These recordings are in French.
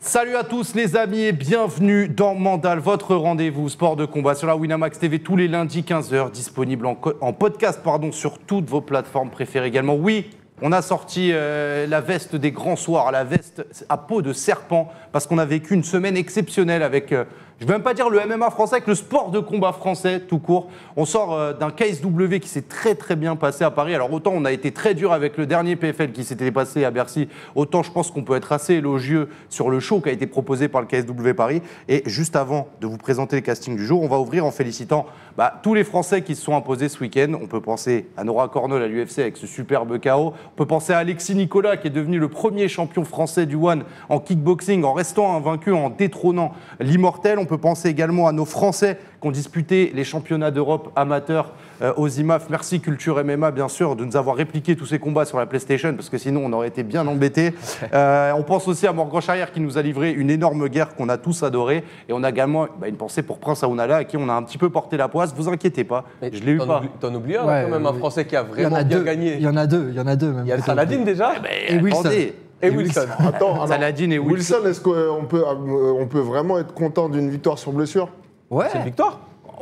Salut à tous les amis et bienvenue dans Mandal, votre rendez-vous sport de combat sur la Winamax TV tous les lundis 15h, disponible en podcast sur toutes vos plateformes préférées également. Oui, on a sorti la veste des grands soirs, la veste à peau de serpent, parce qu'on a vécu une semaine exceptionnelle avec, je ne vais même pas dire le MMA français, avec le sport de combat français tout court. On sort d'un KSW qui s'est très très bien passé à Paris. Alors autant on a été très dur avec le dernier PFL qui s'était passé à Bercy, autant je pense qu'on peut être assez élogieux sur le show qui a été proposé par le KSW Paris. Et juste avant de vous présenter le casting du jour, on va ouvrir en félicitant tous les Français qui se sont imposés ce week-end. On peut penser à Nora Cornol à l'UFC avec ce superbe KO. On peut penser à Alexis Nicolas qui est devenu le premier champion français du One en kickboxing en restant invaincu, en détrônant l'immortel. On peut penser également à nos Français qui ont disputé les championnats d'Europe amateurs aux IMAF. Merci Culture MMA, bien sûr, de nous avoir répliqué tous ces combats sur la PlayStation, parce que sinon on aurait été bien embêtés. On pense aussi à Morgan Charrière qui nous a livré une énorme guerre qu'on a tous adorée. Et on a également une pensée pour Prince Aounala, à qui on a un petit peu porté la poisse. Vous inquiétez pas, je l'ai eu pas. T'en oublies un, quand même, un Français qui a vraiment bien gagné. Il y en a deux même. Il y a Saladin déjà et Wilson. Et Wilson. Attends, Saladin et Wilson, est-ce qu'on peut vraiment être content d'une victoire sur blessure? Ouais. C'est une victoire.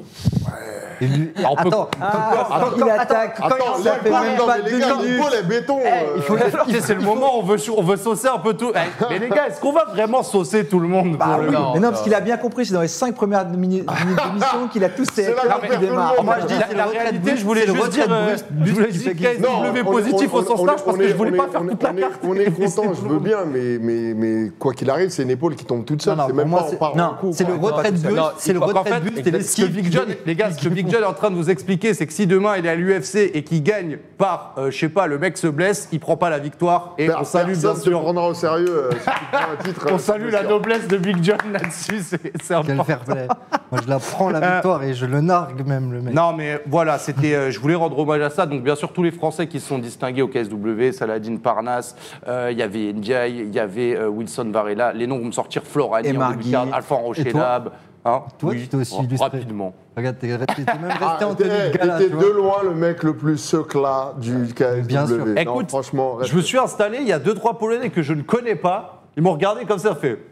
Attends, il attaque. Attends, ça fait même pas 2 minutes. Les béton. C'est le moment où on veut saucer un peu tout. Mais les gars, est-ce qu'on va vraiment saucer tout le monde Mais non, parce qu'il a bien compris, c'est dans les 5 premières minutes d'émission qu'il a tous ses qui démarrent. Moi, je dis la réalité, je voulais juste dire KSW positif au sens large parce que je voulais pas faire toute la carte. On est content, je veux bien, mais quoi qu'il arrive, c'est une épaule qui tombe toute seule. C'est même pas on part en coup. C'est le retrait de buste. C'est le retrait de buste et l'esquive. Les gars, ce que Big John est en train de vous expliquer, c'est que si demain il est à l'UFC et qu'il gagne par, je sais pas, le mec se blesse, il prend pas la victoire. Et on salue bien sûr. Prendra au sérieux. On salue la noblesse de Big John là-dessus. C'est important. Quel fair play. Moi, je la prends la victoire et je le nargue même le mec. Non, mais voilà, c'était. Je voulais rendre hommage à ça. Donc bien sûr, tous les Français qui se sont distingués au KSW, Saladin Parnasse, il y avait Ndiaye, il y avait Wilson Varela. Les noms vont me sortir: Florani, Alphonse Rocher-Lab. Toi, tu t'es aussi illustré. Rapidement. Regarde, t'es même resté en tenue de gala. T'es de loin le mec le plus seclat du KSW. Bien sûr. Non, Écoute, franchement, je me suis installé, il y a 2-3 Polonais que je ne connais pas. Ils m'ont regardé comme ça, fait.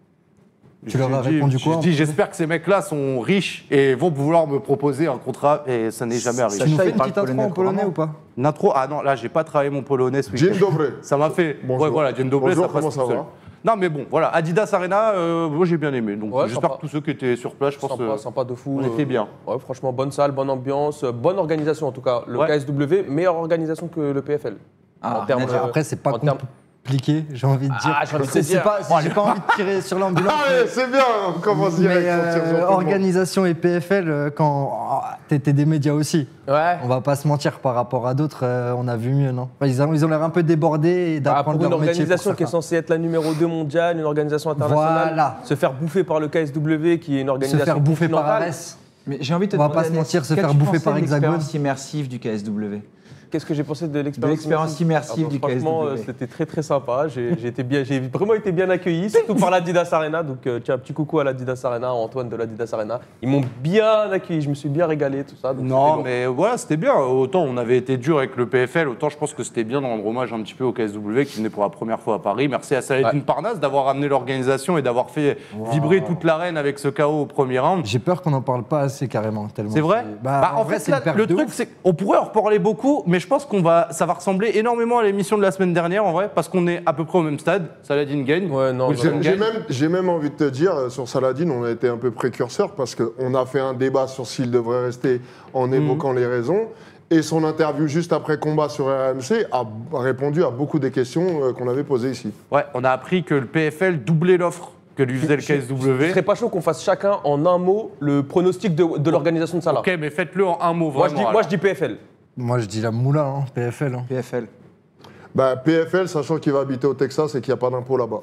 Tu leur as répondu quoi? Je dis, j'espère que ces mecs-là sont riches et vont vouloir me proposer un contrat, et ça n'est jamais arrivé. Tu nous fais une petite intro en polonais ou pas? Une intro? Ah non, là, j'ai pas travaillé mon polonais ce week-end. Dzień dobry. Ça m'a fait. Bonjour. Ouais, voilà, Dzień dobry, ça passe Comment tout ça seul. va? Non, mais bon, voilà, Adidas Arena, moi j'ai bien aimé. Donc Ouais, j'espère sympa. que tous ceux qui étaient sur place, je pense Sympa de fou. on était bien. Ouais, franchement, bonne salle, bonne ambiance, bonne organisation en tout cas. Le KSW, meilleure organisation que le PFL. Après, c'est pas compliqué, j'ai envie de dire. j'ai envie de te dire. J'ai pas envie de tirer sur l'ambulance. Ah ouais, c'est bien, on commence direct. Mais organisation et PFL, quand t'étais des médias aussi. Ouais. On va pas se mentir, par rapport à d'autres, on a vu mieux, non? Ils ont l'air un peu débordés et d'apprendre pour leur une métier. organisation qui est censée être la numéro 2 mondiale, une organisation internationale, Voilà. se faire bouffer par le KSW qui est une organisation Se faire bouffer par continentale. Ares. Mais j'ai envie de te On va demander, pas se mentir, se qu'as-tu faire bouffer pensé par de Hexagone. l'expérience immersive du KSW. Qu'est-ce que j'ai pensé de l'expérience De l'expérience immersive du Franchement, KSW. c'était très très sympa. J'ai vraiment été bien accueilli, surtout par l'Adidas Arena. Donc tiens, un petit coucou à l'Adidas Arena, à Antoine de l'Adidas Arena. Ils m'ont bien accueilli, je me suis bien régalé, tout ça. Donc Non, mais voilà, c'était bien. Autant on avait été dur avec le PFL, autant je pense que c'était bien de rendre hommage un petit peu au KSW qui venait pour la première fois à Paris. Merci à Saladin Parnasse d'avoir amené l'organisation et d'avoir fait vibrer toute l'arène avec ce KO au premier round. J'ai peur qu'on n'en parle pas assez carrément. Tellement C'est vrai En vrai, fait, c'est là, une perte le de truc, ouf. c'est qu'on pourrait en reparler beaucoup, mais je pense ça va ressembler énormément à l'émission de la semaine dernière, en vrai, parce qu'on est à peu près au même stade. Saladin gagne. Ouais, non, Wilson non. gagne. J'ai même envie de te dire, sur Saladin, on a été un peu précurseur parce qu'on a fait un débat sur s'il devrait rester en évoquant les raisons. Et son interview juste après combat sur RMC a répondu à beaucoup des questions qu'on avait posées ici. Ouais, on a appris que le PFL doublait l'offre que lui faisait le Je KSW. serais pas chaud qu'on fasse chacun en un mot le pronostic de l'organisation de Salah. Ok, mais faites-le en un mot, Moi, vraiment. je dis PFL. Moi, je dis la moula, PFL. PFL. Bah, PFL, sachant qu'il va habiter au Texas et qu'il n'y a pas d'impôt là-bas.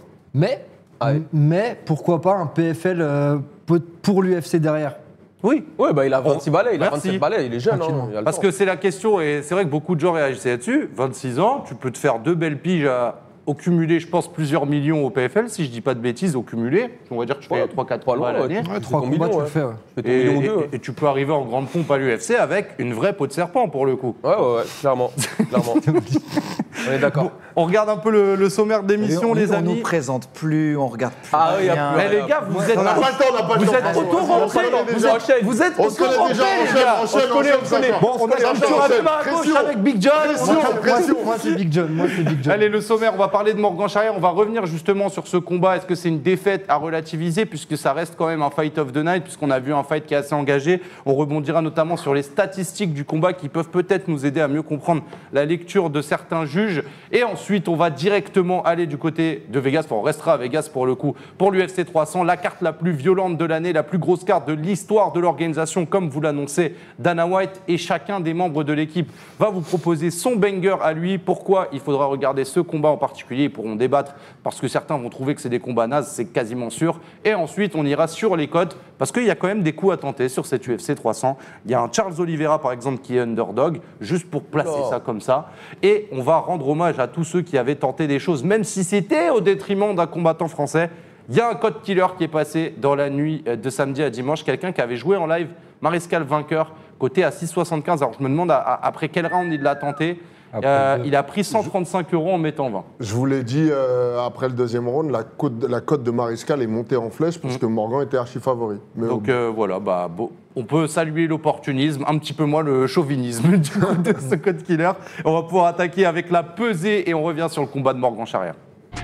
Mais pourquoi pas un PFL pour l'UFC derrière? Oui. Ouais, bah il a 26 balais, il a Merci. 27 balais, il est jeune. Tranquillement. Parce Que c'est la question, et c'est vrai que beaucoup de gens réagissaient là-dessus. 26 ans, tu peux te faire 2 belles piges à au cumulé, je pense, plusieurs millions au PFL, si je dis pas de bêtises, au cumulé. On va dire que je fais 3-4 pas combats à loin, l'année. Ouais, 3 ton combats, million, tu le ouais. fais. Ouais. Fais ton million ou deux, hein. Et tu peux arriver en grande pompe à l'UFC avec une vraie peau de serpent, pour le coup. Ouais, clairement. On est d'accord. Bon, on regarde un peu le sommaire de l'émission, les On amis. nous présente plus, on regarde plus. Ah oui, rien. Eh, les gars, vous êtes... On n'a pas le temps, on n'a pas le temps. Vous êtes auto-rentrés, vous êtes On se connaît déjà, auto-rentrés, les gars. enchaîne. Bon, on a structure un peu à gauche Pression. avec Big John. Moi, c'est Big John. Allez, le sommaire, on va parler de Morgan Charrière. On va revenir justement sur ce combat. Est-ce que c'est une défaite à relativiser, puisque ça reste quand même un fight of the night, puisqu'on a vu un fight qui est assez engagé. On rebondira notamment sur les statistiques du combat qui peuvent peut-être nous aider à mieux comprendre la lecture de certains juges. Et ensuite, on va directement aller du côté de Vegas. Enfin, on restera à Vegas pour le coup, pour l'UFC 300, la carte la plus violente de l'année, la plus grosse carte de l'histoire de l'organisation, comme vous l'annoncez Dana White, et chacun des membres de l'équipe va vous proposer son banger à lui. Pourquoi il faudra regarder ce combat en particulier? Ils pourront débattre parce que certains vont trouver que c'est des combats nazes, c'est quasiment sûr. Et ensuite, on ira sur les cotes parce qu'il y a quand même des coups à tenter sur cette UFC 300. Il y a un Charles Oliveira, par exemple, qui est underdog, juste pour placer ça comme ça. Et on va rendre hommage à tous ceux qui avaient tenté des choses, même si c'était au détriment d'un combattant français. Il y a un code killer qui est passé dans la nuit de samedi à dimanche. Quelqu'un qui avait joué en live Mariscal vainqueur, coté à 6,75. Alors je me demande après quel round il l'a tenté. Il a pris 135 € en mettant 20. Je vous l'ai dit après le deuxième round, la cote de Mariscal est montée en flèche parce que Morgan était archi favori. Mais Donc voilà, on peut saluer l'opportunisme, un petit peu moins le chauvinisme du coup de ce code killer. On va pouvoir attaquer avec la pesée et on revient sur le combat de Morgan Charrière.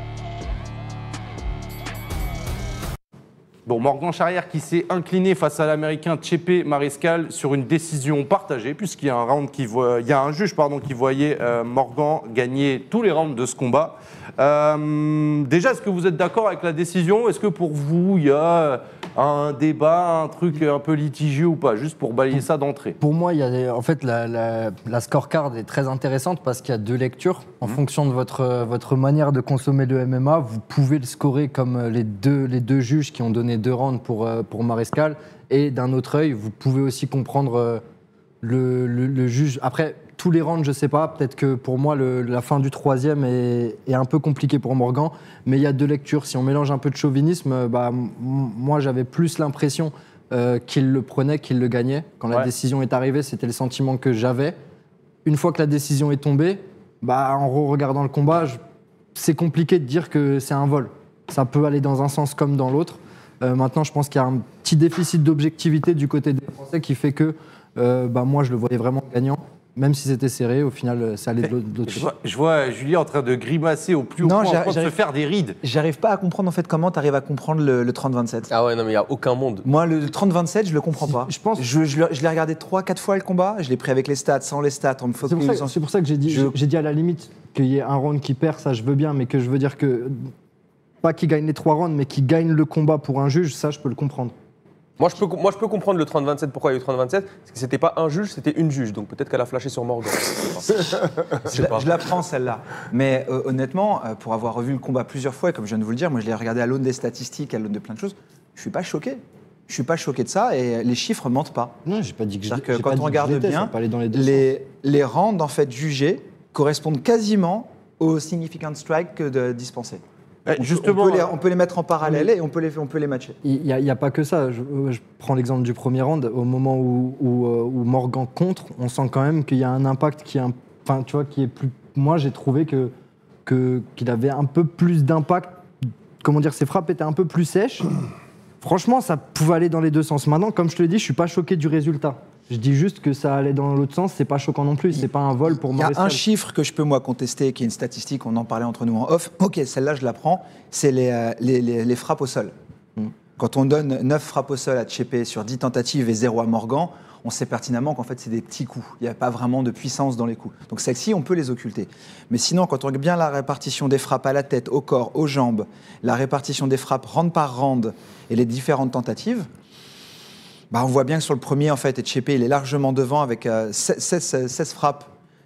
Bon, Morgan Charrière qui s'est incliné face à l'Américain Chepe Mariscal sur une décision partagée, puisqu'il y a un juge qui voyait Morgan gagner tous les rounds de ce combat. Déjà, est-ce que vous êtes d'accord avec la décision? Est-ce que pour vous, il y a un débat, un truc un peu litigieux ou pas? Juste pour balayer ça d'entrée. Pour moi, en fait, la scorecard est très intéressante parce qu'il y a deux lectures. En fonction de votre manière de consommer le MMA, vous pouvez le scorer comme les deux juges qui ont donné 2 rounds pour Mariscal. Et d'un autre œil, vous pouvez aussi comprendre le juge. Après, tous les rounds, je ne sais pas. Peut-être que pour moi, la fin du 3e est un peu compliquée pour Morgan. Mais il y a 2 lectures. Si on mélange un peu de chauvinisme, moi, j'avais plus l'impression qu'il le prenait, qu'il le gagnait. Quand la décision est arrivée, c'était le sentiment que j'avais. Une fois que la décision est tombée, en regardant le combat, c'est compliqué de dire que c'est un vol. Ça peut aller dans un sens comme dans l'autre. Maintenant, je pense qu'il y a un petit déficit d'objectivité du côté des Français qui fait que moi, je le voyais vraiment gagnant. Même si c'était serré, au final, ça allait de l'autre côté. Je vois Julie en train de grimacer au plus haut point, en train de se faire des rides. J'arrive pas à comprendre en fait comment tu arrives à comprendre le 30-27. Ah ouais, non, mais il n'y a aucun monde. Moi, le 30-27, je le comprends pas. Je pense. Je l'ai regardé 3-4 fois le combat, je l'ai pris avec les stats, sans les stats, en me focalisant. C'est pour ça que j'ai dit à la limite qu'il y ait un round qui perd, ça je veux bien, mais que je veux dire que, pas qu'il gagne les 3 rounds, mais qu'il gagne le combat pour un juge, ça je peux le comprendre. Moi, je peux comprendre le 30-27. Pourquoi il y a eu 30-27? Parce que c'était pas un juge, c'était une juge. Donc peut-être qu'elle a flashé sur Morgan. Je la prends celle-là. Mais honnêtement, pour avoir revu le combat plusieurs fois, et comme je viens de vous le dire, moi je l'ai regardé à l'aune des statistiques, à l'aune de plein de choses, je suis pas choqué. Je suis pas choqué de ça et les chiffres mentent pas. Non, j'ai pas dit que C'est-à-dire que quand on regarde bien, les rounds en fait jugés correspondent quasiment au significant strike dispensé. Justement, on peut les mettre en parallèle et on peut les matcher. Il n'y a pas que ça. Je prends l'exemple du premier round. Au moment où Morgan contre, on sent quand même qu'il y a un impact qui est plus. Moi, j'ai trouvé qu'il avait un peu plus d'impact. Comment dire, ses frappes étaient un peu plus sèches. Franchement, ça pouvait aller dans les deux sens. Maintenant, comme je te l'ai dit, je suis pas choqué du résultat. Je dis juste que ça allait dans l'autre sens, c'est pas choquant non plus, c'est pas un vol pour Mariscal. Il y a un chiffre que je peux moi contester, qui est une statistique, on en parlait entre nous en off. Ok, celle-là je la prends, c'est les frappes au sol. Quand on donne 9 frappes au sol à Chepe sur 10 tentatives et 0 à Morgan, on sait pertinemment qu'en fait c'est des petits coups. Il n'y a pas vraiment de puissance dans les coups. Donc celles-ci, on peut les occulter. Mais sinon, quand on regarde bien la répartition des frappes à la tête, au corps, aux jambes, la répartition des frappes round par round et les différentes tentatives, on voit bien que sur le premier, en fait, Chepe, il est largement devant avec 16 frappes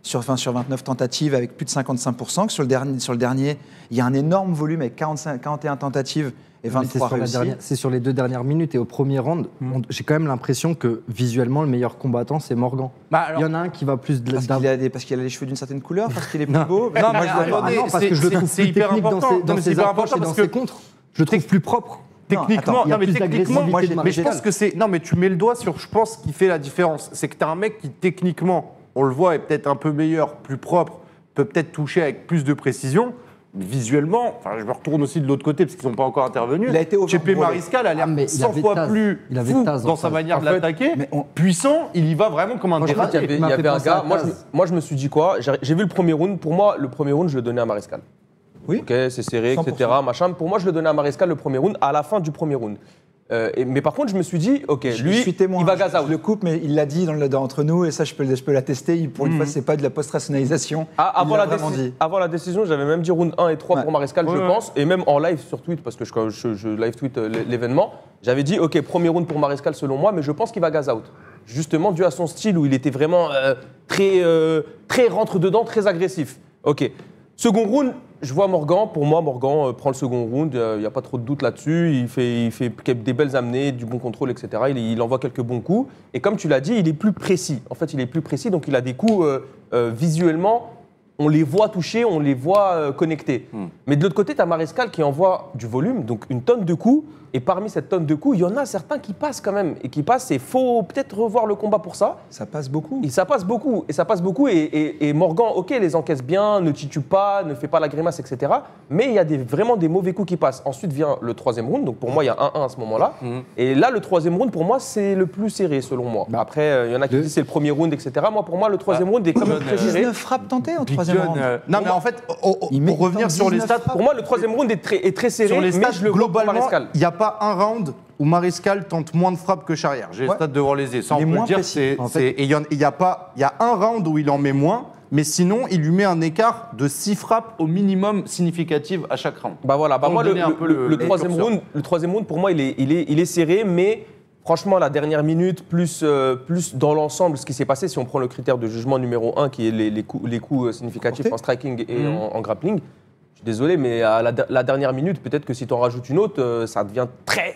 sur 29 tentatives avec plus de 55%, que sur le dernier, il y a un énorme volume avec 41 tentatives et 23 réussies. C'est sur les 2 dernières minutes et au premier round, j'ai quand même l'impression que visuellement le meilleur combattant c'est Morgan. Il y en a un qui va plus parce qu'il a les cheveux d'une certaine couleur, parce qu'il est plus beau. Non, parce que je le trouve c'est hyper important dans ses approches et dans ses contres. Je le trouve plus propre. Techniquement, moi, mais je pense que c'est. Non, mais tu mets le doigt sur, je pense, qui fait la différence. C'est que tu as un mec qui, techniquement, on le voit, est peut-être un peu meilleur, plus propre, peut peut-être toucher avec plus de précision. Visuellement, enfin, je me retourne aussi de l'autre côté parce qu'ils n'ont pas encore intervenu. Il a été Chepe Mariscal a l'air 100 fois plus fou dans sa manière de l'attaquer. Puissant, il y va vraiment comme un déraillé. Il y avait un gars, moi je me suis dit quoi, j'ai vu le premier round, pour moi le premier round je le donnais à Mariscal. Oui. Ok, c'est serré, etc. Machin. Pour moi je le donnais à Mariscal le premier round, à la fin du premier round. Mais par contre, je me suis dit, ok, lui, il va gaz out. Je le coupe, mais il l'a dit entre nous, et ça, je peux l'attester. Pour une fois, c'est pas de la post-rationalisation. Avant la décision, j'avais même dit round 1 et 3 pour Mariscal, je pense, et même en live sur Twitter, parce que je live tweet l'événement, j'avais dit, ok, premier round pour Mariscal selon moi, mais je pense qu'il va gaz out. Justement, dû à son style où il était vraiment très rentre-dedans, très agressif. Ok. Second round, je vois Morgan. Pour moi, Morgan prend le second round. Il n'y a pas trop de doute là-dessus. Il fait des belles amenées, du bon contrôle, etc. Il envoie quelques bons coups. Et comme tu l'as dit, il est plus précis. En fait, il est plus précis. Donc, il a des coups visuellement. On les voit toucher, on les voit connectés. Mais de l'autre côté, tu as Mariscal qui envoie du volume, donc une tonne de coups. Et parmi cette tonne de coups, il y en a certains qui passent quand même. Et qui passent, il faut peut-être revoir le combat pour ça. Ça passe beaucoup. Et ça passe beaucoup. Et Morgan, ok, les encaisse bien, ne titube pas, ne fait pas la grimace, etc. Mais il y a vraiment des mauvais coups qui passent. Ensuite vient le troisième round. Donc pour moi, il y a 1-1 à ce moment-là. Et là, le troisième round, pour moi, c'est le plus serré, selon moi. Après, il y en a qui disent c'est le premier round, etc. Moi, pour moi, le troisième round est quand même très serré. 19 frappes tentées en troisième round. Non, mais en fait, pour revenir sur les stats, pour moi, le troisième round est très serré. sur les stats, mais je le vois pour globalement, Mariscal. il n'y a pas un round où Mariscal tente moins de frappes que Charrière. J'ai les stats devant les yeux. Ça, on peut le dire. Et il y a un round où il en met moins, mais sinon, il lui met un écart de 6 frappes au minimum significatives à chaque round. Moi, le troisième round, pour moi, il est serré, mais franchement, la dernière minute, plus dans l'ensemble, ce qui s'est passé, si on prend le critère de jugement numéro 1, qui est les coups significatifs en striking et en grappling, je suis désolé, mais à la dernière minute, peut-être que si tu en rajoutes une autre, ça devient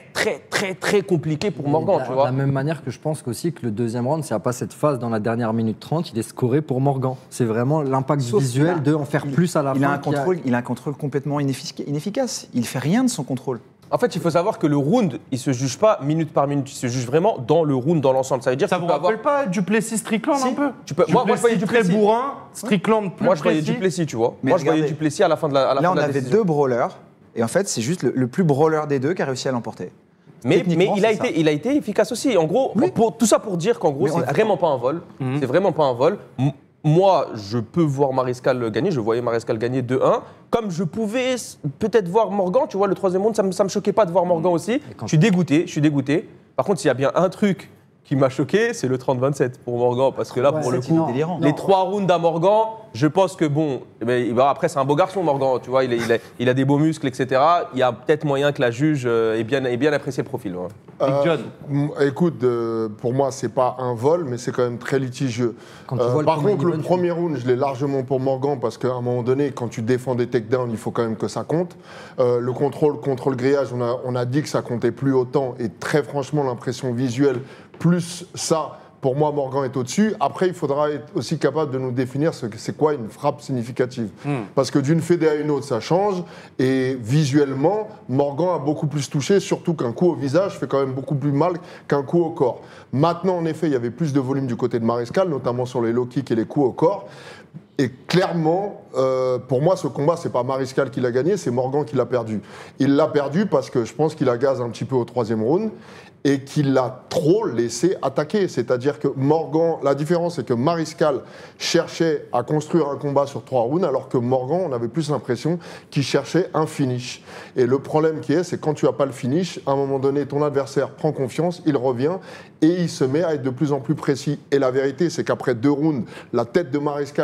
très compliqué pour Morgan, tu vois. De la même manière que je pense aussi que le deuxième round, s'il n'y a pas cette phase dans la dernière minute 30, il est scoré pour Morgan. C'est vraiment l'impact visuel de en faire plus à la fin. Il a un contrôle complètement inefficace. Il fait rien de son contrôle. En fait, il faut savoir que le round, il se juge pas minute par minute, il se juge vraiment dans le round, dans l'ensemble. Ça veut dire ça vous rappelle pas Duplessis Strickland un peu Moi, je voyais très bourrin, Strickland plus Moi, je voyais précis. Duplessis, tu vois. Mais moi, je voyais Duplessis à la fin de la Là, on de la avait décision. 2 brawlers, et en fait, c'est juste le plus brawler des deux qui a réussi à l'emporter. Mais il a été efficace aussi. En gros, tout ça pour dire qu'en gros, c'est vraiment pas un vol. C'est vraiment pas un vol. Moi, je peux voir Mariscal gagner. Je voyais Mariscal gagner 2-1. Comme je pouvais peut-être voir Morgan, tu vois, le troisième round, ça me choquait pas de voir Morgan aussi. Je suis dégoûté. Par contre, s'il y a bien un truc qui m'a choqué, c'est le 30-27 pour Morgan. Parce que là, pour le coup, les 3 rounds à Morgan, je pense que bon, après, c'est un beau garçon, Morgan. Tu vois, il a des beaux muscles, etc. Il y a peut-être moyen que la juge ait bien apprécié le profil. John. Écoute, pour moi, c'est pas un vol, mais c'est quand même très litigieux. Par contre, le premier round, je l'ai largement pour Morgan parce qu'à un moment donné, quand tu défends des takedowns, il faut quand même que ça compte. Le contrôle contre le grillage, on a dit que ça comptait plus autant. Et très franchement, l'impression visuelle, plus ça, pour moi, Morgan est au-dessus. Après, il faudra être aussi capable de nous définir c'est quoi une frappe significative. Parce que d'une fédé à une autre, ça change. Et visuellement, Morgan a beaucoup plus touché, surtout qu'un coup au visage fait quand même beaucoup plus mal qu'un coup au corps. Maintenant, en effet, il y avait plus de volume du côté de Mariscal, notamment sur les low kicks et les coups au corps. Et clairement, pour moi, ce combat, c'est pas Mariscal qui l'a gagné, c'est Morgan qui l'a perdu. Il l'a perdu parce que je pense qu'il a gaz un petit peu au troisième round et qu'il l'a trop laissé attaquer. C'est-à-dire que Morgan, la différence, c'est que Mariscal cherchait à construire un combat sur 3 rounds, alors que Morgan, on avait plus l'impression qu'il cherchait un finish. Et le problème qui est, c'est quand tu n'as pas le finish, à un moment donné, ton adversaire prend confiance, il revient et il se met à être de plus en plus précis. Et la vérité, c'est qu'après 2 rounds, la tête de Mariscal est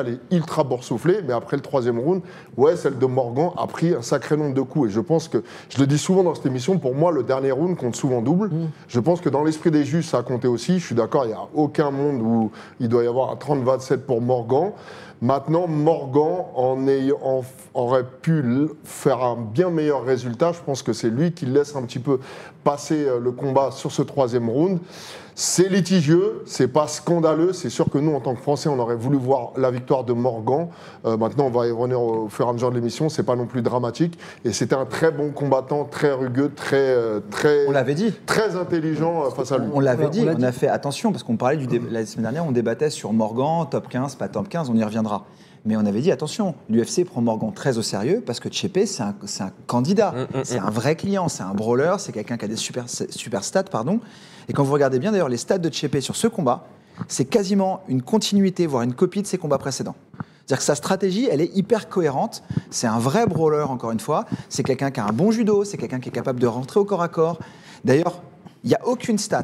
ultra boursouflée, mais après le troisième round, ouais, celle de Morgan a pris un sacré nombre de coups. Et je pense que, je le dis souvent dans cette émission, pour moi, le dernier round compte souvent double. Je pense que dans l'esprit des juges, ça a compté aussi. Je suis d'accord, il n'y a aucun monde où il doit y avoir un 30-27 pour Morgan. Maintenant, Morgan aurait pu faire un bien meilleur résultat. Je pense que c'est lui qui laisse un petit peu passer le combat sur ce troisième round. C'est litigieux, c'est pas scandaleux. C'est sûr que nous, en tant que Français, on aurait voulu voir la victoire de Morgan. Maintenant, on va y revenir au fur et à mesure de l'émission. C'est pas non plus dramatique. Et c'était un très bon combattant, très rugueux, On l'avait dit. Très intelligent face à lui. On l'avait dit, on a fait attention, parce qu'on parlait la semaine dernière, on débattait sur Morgan, top 15, pas top 15, on y reviendra. Mais on avait dit, attention, l'UFC prend Morgan très au sérieux, parce que Chepe, c'est un candidat, c'est un vrai client, c'est un brawler, c'est quelqu'un qui a des super stats, pardon. Et quand vous regardez bien, d'ailleurs, les stats de Chepe sur ce combat, c'est quasiment une continuité, voire une copie de ses combats précédents. C'est-à-dire que sa stratégie, elle est hyper cohérente. C'est un vrai brawler, encore une fois. C'est quelqu'un qui a un bon judo, c'est quelqu'un qui est capable de rentrer au corps à corps. D'ailleurs, il n'y a aucune stat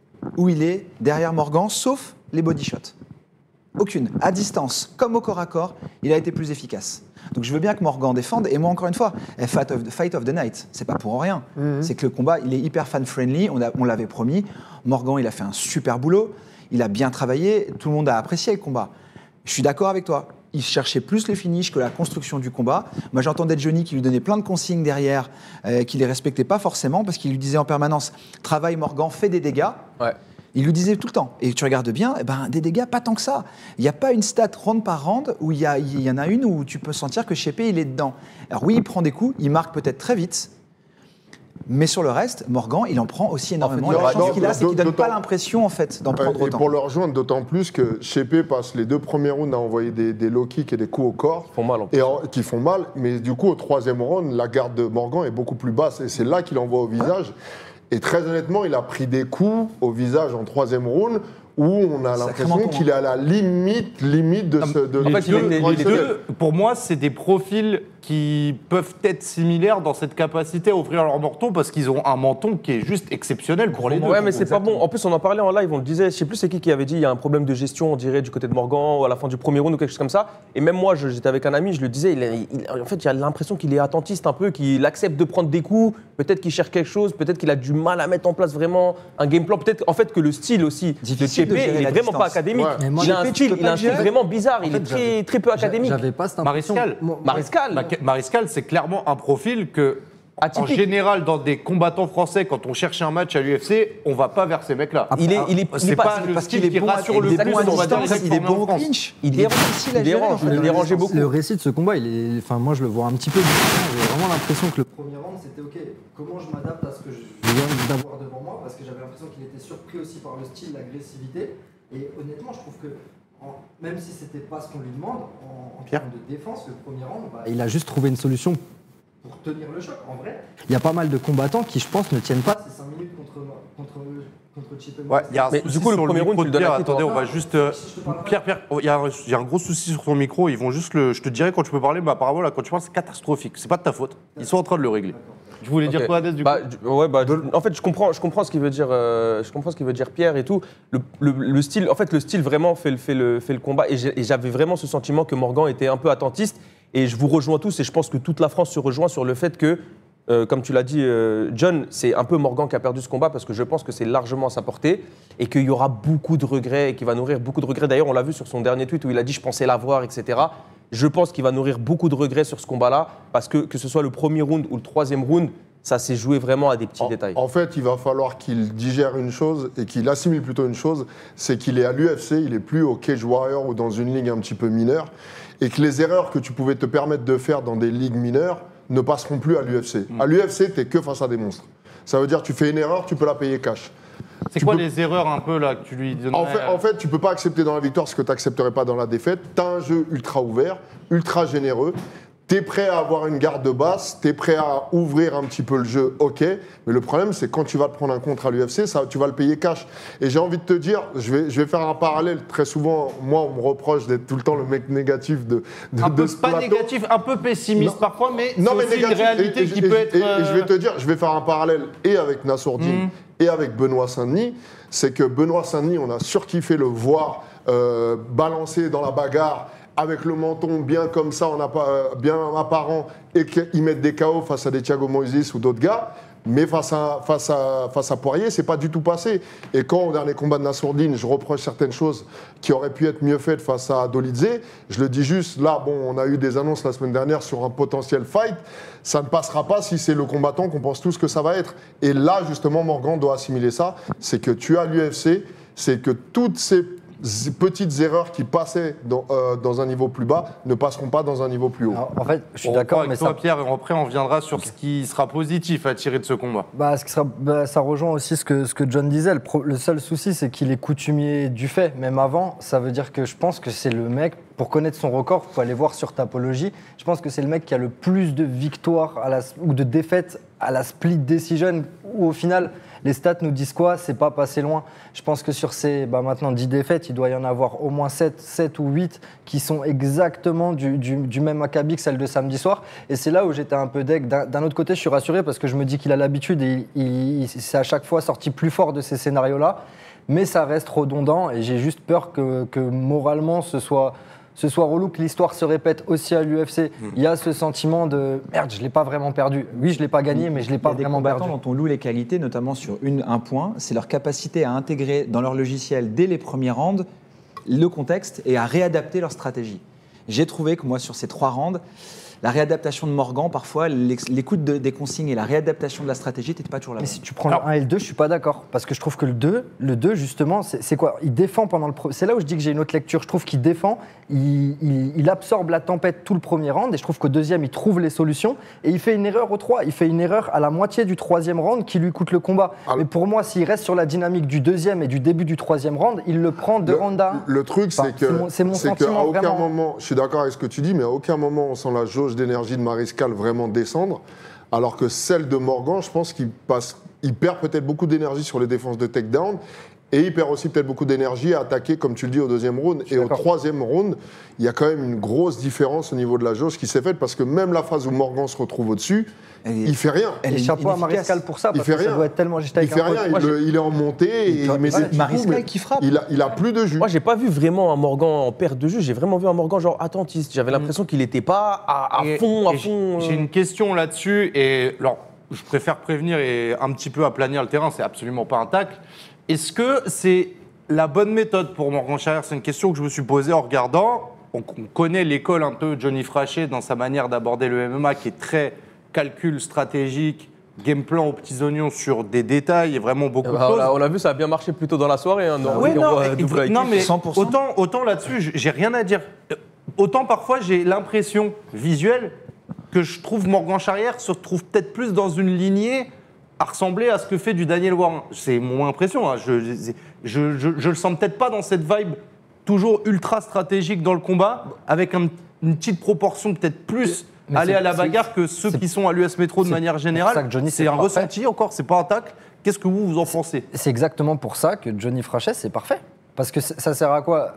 où il est derrière Morgan, sauf les body shots. Aucune. À distance, comme au corps à corps, il a été plus efficace. Donc je veux bien que Morgan défende. Et moi, encore une fois, Fight of the Night, c'est pas pour rien. C'est que le combat, il est hyper fan-friendly. On l'avait promis. Morgan, il a fait un super boulot. Il a bien travaillé. Tout le monde a apprécié le combat. Je suis d'accord avec toi. Il cherchait plus le finish que la construction du combat. Moi, j'entendais Johnny qui lui donnait plein de consignes derrière, qui les respectait pas forcément, parce qu'il lui disait en permanence « Travaille Morgan, fais des dégâts ouais. ». Il lui disait tout le temps. Et tu regardes bien, eh ben, des dégâts, pas tant que ça. Il n'y a pas une stat round par round où il y en a une où tu peux sentir que Chepe, il est dedans. Alors oui, il prend des coups, il marque peut-être très vite, mais sur le reste, Morgan, il en prend aussi énormément. La chance qu'il a, c'est qu'il ne donne pas l'impression en fait, d'en prendre autant. Et pour le rejoindre, d'autant plus que Chepe passe les 2 premiers rounds à envoyer des low kicks et des coups au corps. Qui font mal en plus. Qui font mal, mais du coup, au troisième round, la garde de Morgan est beaucoup plus basse. Et c'est là qu'il envoie au visage. Et très honnêtement, il a pris des coups au visage en troisième round où on a l'impression qu'il est à la limite de ce... En fait, les deux, pour moi, c'est des profils qui peuvent être similaires dans cette capacité à ouvrir leur menton parce qu'ils ont un menton qui est juste exceptionnel pour les deux. Ouais, mais c'est pas bon. En plus, on en parlait en live, on le disait, je sais plus c'est qui avait dit, il y a un problème de gestion, on dirait, du côté de Morgan, ou à la fin du premier round ou quelque chose comme ça. Et même moi, j'étais avec un ami, je le disais, en fait, il y a l'impression qu'il est attentiste un peu, qu'il accepte de prendre des coups, peut-être qu'il cherche quelque chose, peut-être qu'il a du mal à mettre en place vraiment un game plan, peut-être en fait que le style aussi de Chepe, il est vraiment pas académique. Ouais. Il a un style vraiment bizarre, il est très peu académique. J'avais pas cette impression. Mariscal, c'est clairement un profil que, en général, dans des combattants français, quand on cherche un match à l'UFC, on va pas vers ces mecs-là. C'est pas le style qui rassure le plus, on va dire, il est bon au clinch. Il dérangeait beaucoup. Le récit de ce combat, moi je le vois un petit peu différent. J'ai vraiment l'impression que le premier round, c'était OK, comment je m'adapte à ce que je viens d'avoir devant moi, parce que j'avais l'impression qu'il était surpris aussi par le style, l'agressivité. Et honnêtement, je trouve que même si c'était pas ce qu'on lui demande, en termes de défense, le premier round, il a juste trouvé une solution pour tenir le choc. En vrai, il y a pas mal de combattends qui, je pense, ne tiennent pas ces 5 minutes contre Chepe. Ouais, mais du coup, le premier round, tu le donnes à qui, attendez, on va juste... Pierre, il y a un gros souci sur ton micro. Ils vont juste je te dirai quand tu peux parler, mais apparemment, là, quand tu parles, c'est catastrophique. C'est pas de ta faute. Ils sont en train de le régler. Je voulais dire quoi, Adès, du coup en fait, je comprends ce qu'il veut dire. Je comprends ce qu'il veut dire Pierre et tout. Le style, en fait, le style vraiment fait le combat. Et j'avais vraiment ce sentiment que Morgan était un peu attentiste. Et je vous rejoins tous. Et je pense que toute la France se rejoint sur le fait que, comme tu l'as dit, John, c'est un peu Morgan qui a perdu ce combat parce que je pense que c'est largement à sa portée et qu'il y aura beaucoup de regrets et qu'il va nourrir beaucoup de regrets. D'ailleurs, on l'a vu sur son dernier tweet où il a dit « je pensais l'avoir », etc. Je pense qu'il va nourrir beaucoup de regrets sur ce combat-là parce que ce soit le premier round ou le troisième round, ça s'est joué vraiment à des petits détails. En fait, il va falloir qu'il digère une chose et qu'il assimile plutôt une chose, c'est qu'il est à l'UFC, il n'est plus au Cage Warrior ou dans une ligue un petit peu mineure, et que les erreurs que tu pouvais te permettre de faire dans des ligues mineures ne passeront plus à l'UFC. À l'UFC, tu n'es que face à des monstres. Ça veut dire que tu fais une erreur, tu peux la payer cash. C'est quoi les erreurs un peu là que tu lui donnerais En fait, tu peux pas accepter dans la victoire ce que tu n'accepterais pas dans la défaite. Tu as un jeu ultra ouvert, ultra généreux. Tu es prêt à avoir une garde basse, tu es prêt à ouvrir un petit peu le jeu, ok. Mais le problème, c'est quand tu vas te prendre un contre à l'UFC, tu vas le payer cash. Et j'ai envie de te dire, je vais faire un parallèle. Très souvent, moi, on me reproche d'être tout le temps le mec négatif de ce plateau. Pas négatif, un peu pessimiste parfois, mais c'est aussi négatif, une réalité qui peut être... Et je vais te dire, je vais faire un parallèle et avec Nassourdine et avec Benoît Saint-Denis. C'est que Benoît Saint-Denis, on a surkiffé le voir balancer dans la bagarre avec le menton bien comme ça, bien apparent, et qu'ils mettent des KO face à des Thiago Moises ou d'autres gars. Mais face à Poirier, c'est pas du tout passé. Et quand, au dernier combat de Nassourdine, je reproche certaines choses qui auraient pu être mieux faites face à Dolidze, je le dis juste, là, bon, on a eu des annonces la semaine dernière sur un potentiel fight. Ça ne passera pas si c'est le combattant qu'on pense tous que ça va être. Et là, justement, Morgan doit assimiler ça. C'est que tu as l'UFC, c'est que toutes ces petites erreurs qui passaient dans un niveau plus bas ne passeront pas dans un niveau plus haut. Alors, en fait, je suis d'accord, mais toi, ça... Pierre, et après on reviendra sur ce qui sera positif à tirer de ce combat. Ça rejoint aussi ce que John disait. Le seul souci, c'est qu'il est coutumier du fait. Même avant, ça veut dire que je pense que c'est le mec, pour connaître son record, il faut aller voir sur Tapology, je pense que c'est le mec qui a le plus de victoires ou de défaites à la split decision, où au final, les stats nous disent quoi? C'est pas passé loin. Je pense que sur ces maintenant 10 défaites, il doit y en avoir au moins 7 ou 8 qui sont exactement du même acabit que celle de samedi soir. Et c'est là où j'étais un peu deg. D'un autre côté, je suis rassuré parce que je me dis qu'il a l'habitude et il s'est à chaque fois sorti plus fort de ces scénarios-là. Mais ça reste redondant et j'ai juste peur que moralement ce soit relou, que l'histoire se répète aussi à l'UFC. Il y a ce sentiment de merde, je ne l'ai pas vraiment perdu. Oui, je ne l'ai pas gagné, mais je ne l'ai pas vraiment perdu. Dont on loue les qualités, notamment sur un point, c'est leur capacité à intégrer dans leur logiciel dès les premiers rounds le contexte et à réadapter leur stratégie. J'ai trouvé que moi, sur ces 3 rounds, la réadaptation de Morgan, parfois, l'écoute des consignes et la réadaptation de la stratégie n'étaient pas toujours là. Mais si tu prends le 1 et le 2, je ne suis pas d'accord. Parce que je trouve que le 2 justement, c'est quoi? Il défend pendant le premier. C'est là où je dis que j'ai une autre lecture. Je trouve qu'il défend, il absorbe la tempête tout le premier round, et je trouve qu'au deuxième, il trouve les solutions, et il fait une erreur au 3. Il fait une erreur à la moitié du 3e round qui lui coûte le combat. Mais pour moi, s'il reste sur la dynamique du 2e et du début du 3e round, il le prend de round à 1. Le truc, c'est mon sentiment, qu'à aucun vraiment. moment, je suis d'accord avec ce que tu dis, mais à aucun moment on sent la jauge d'énergie de Mariscal vraiment descendre, alors que celle de Morgan, je pense qu'il perd peut-être beaucoup d'énergie sur les défenses de takedown, et il perd aussi peut-être beaucoup d'énergie à attaquer, comme tu le dis, au 2e round. Et au 3e round, il y a quand même une grosse différence au niveau de la jauge qui s'est faite, parce que même la phase où Morgan se retrouve au-dessus, il fait rien. Et chapeau à Mariscal pour ça, parce que ça doit être tellement juste avec il fait rien, il est en montée, et il met des petits Mariscal coups, qui frappe. Il a plus de jus. Moi, j'ai pas vu vraiment un Morgan en perte de jus. J'ai vraiment vu un Morgan genre attentiste. J'avais l'impression qu'il n'était pas à fond. J'ai une question là-dessus, et alors, je préfère prévenir et un petit peu aplanir le terrain, c'est absolument pas un tacle. Est-ce que c'est la bonne méthode pour Morgan Charrière? C'est une question que je me suis posée en regardant. On connaît l'école un peu Johnny Frachet dans sa manière d'aborder le MMA, qui est très calcul stratégique, game plan aux petits oignons sur des détails et vraiment beaucoup de choses. On l'a vu, ça a bien marché plutôt dans la soirée. Hein, non, mais 100%. autant là-dessus, j'ai rien à dire. Autant parfois, j'ai l'impression visuelle que je trouve Morgan Charrière se retrouve peut-être plus dans une lignée à ressembler à ce que fait du Daniel Warren. C'est mon impression. Hein. Je le sens peut-être pas dans cette vibe toujours ultra stratégique dans le combat, avec une petite proportion peut-être plus aller à la bagarre que ceux qui sont à l'US Métro de manière générale. C'est un ressenti encore, c'est pas un tacle. Qu'est-ce que vous en pensez? C'est exactement pour ça que Johnny Frachet, c'est parfait. Parce que ça sert à quoi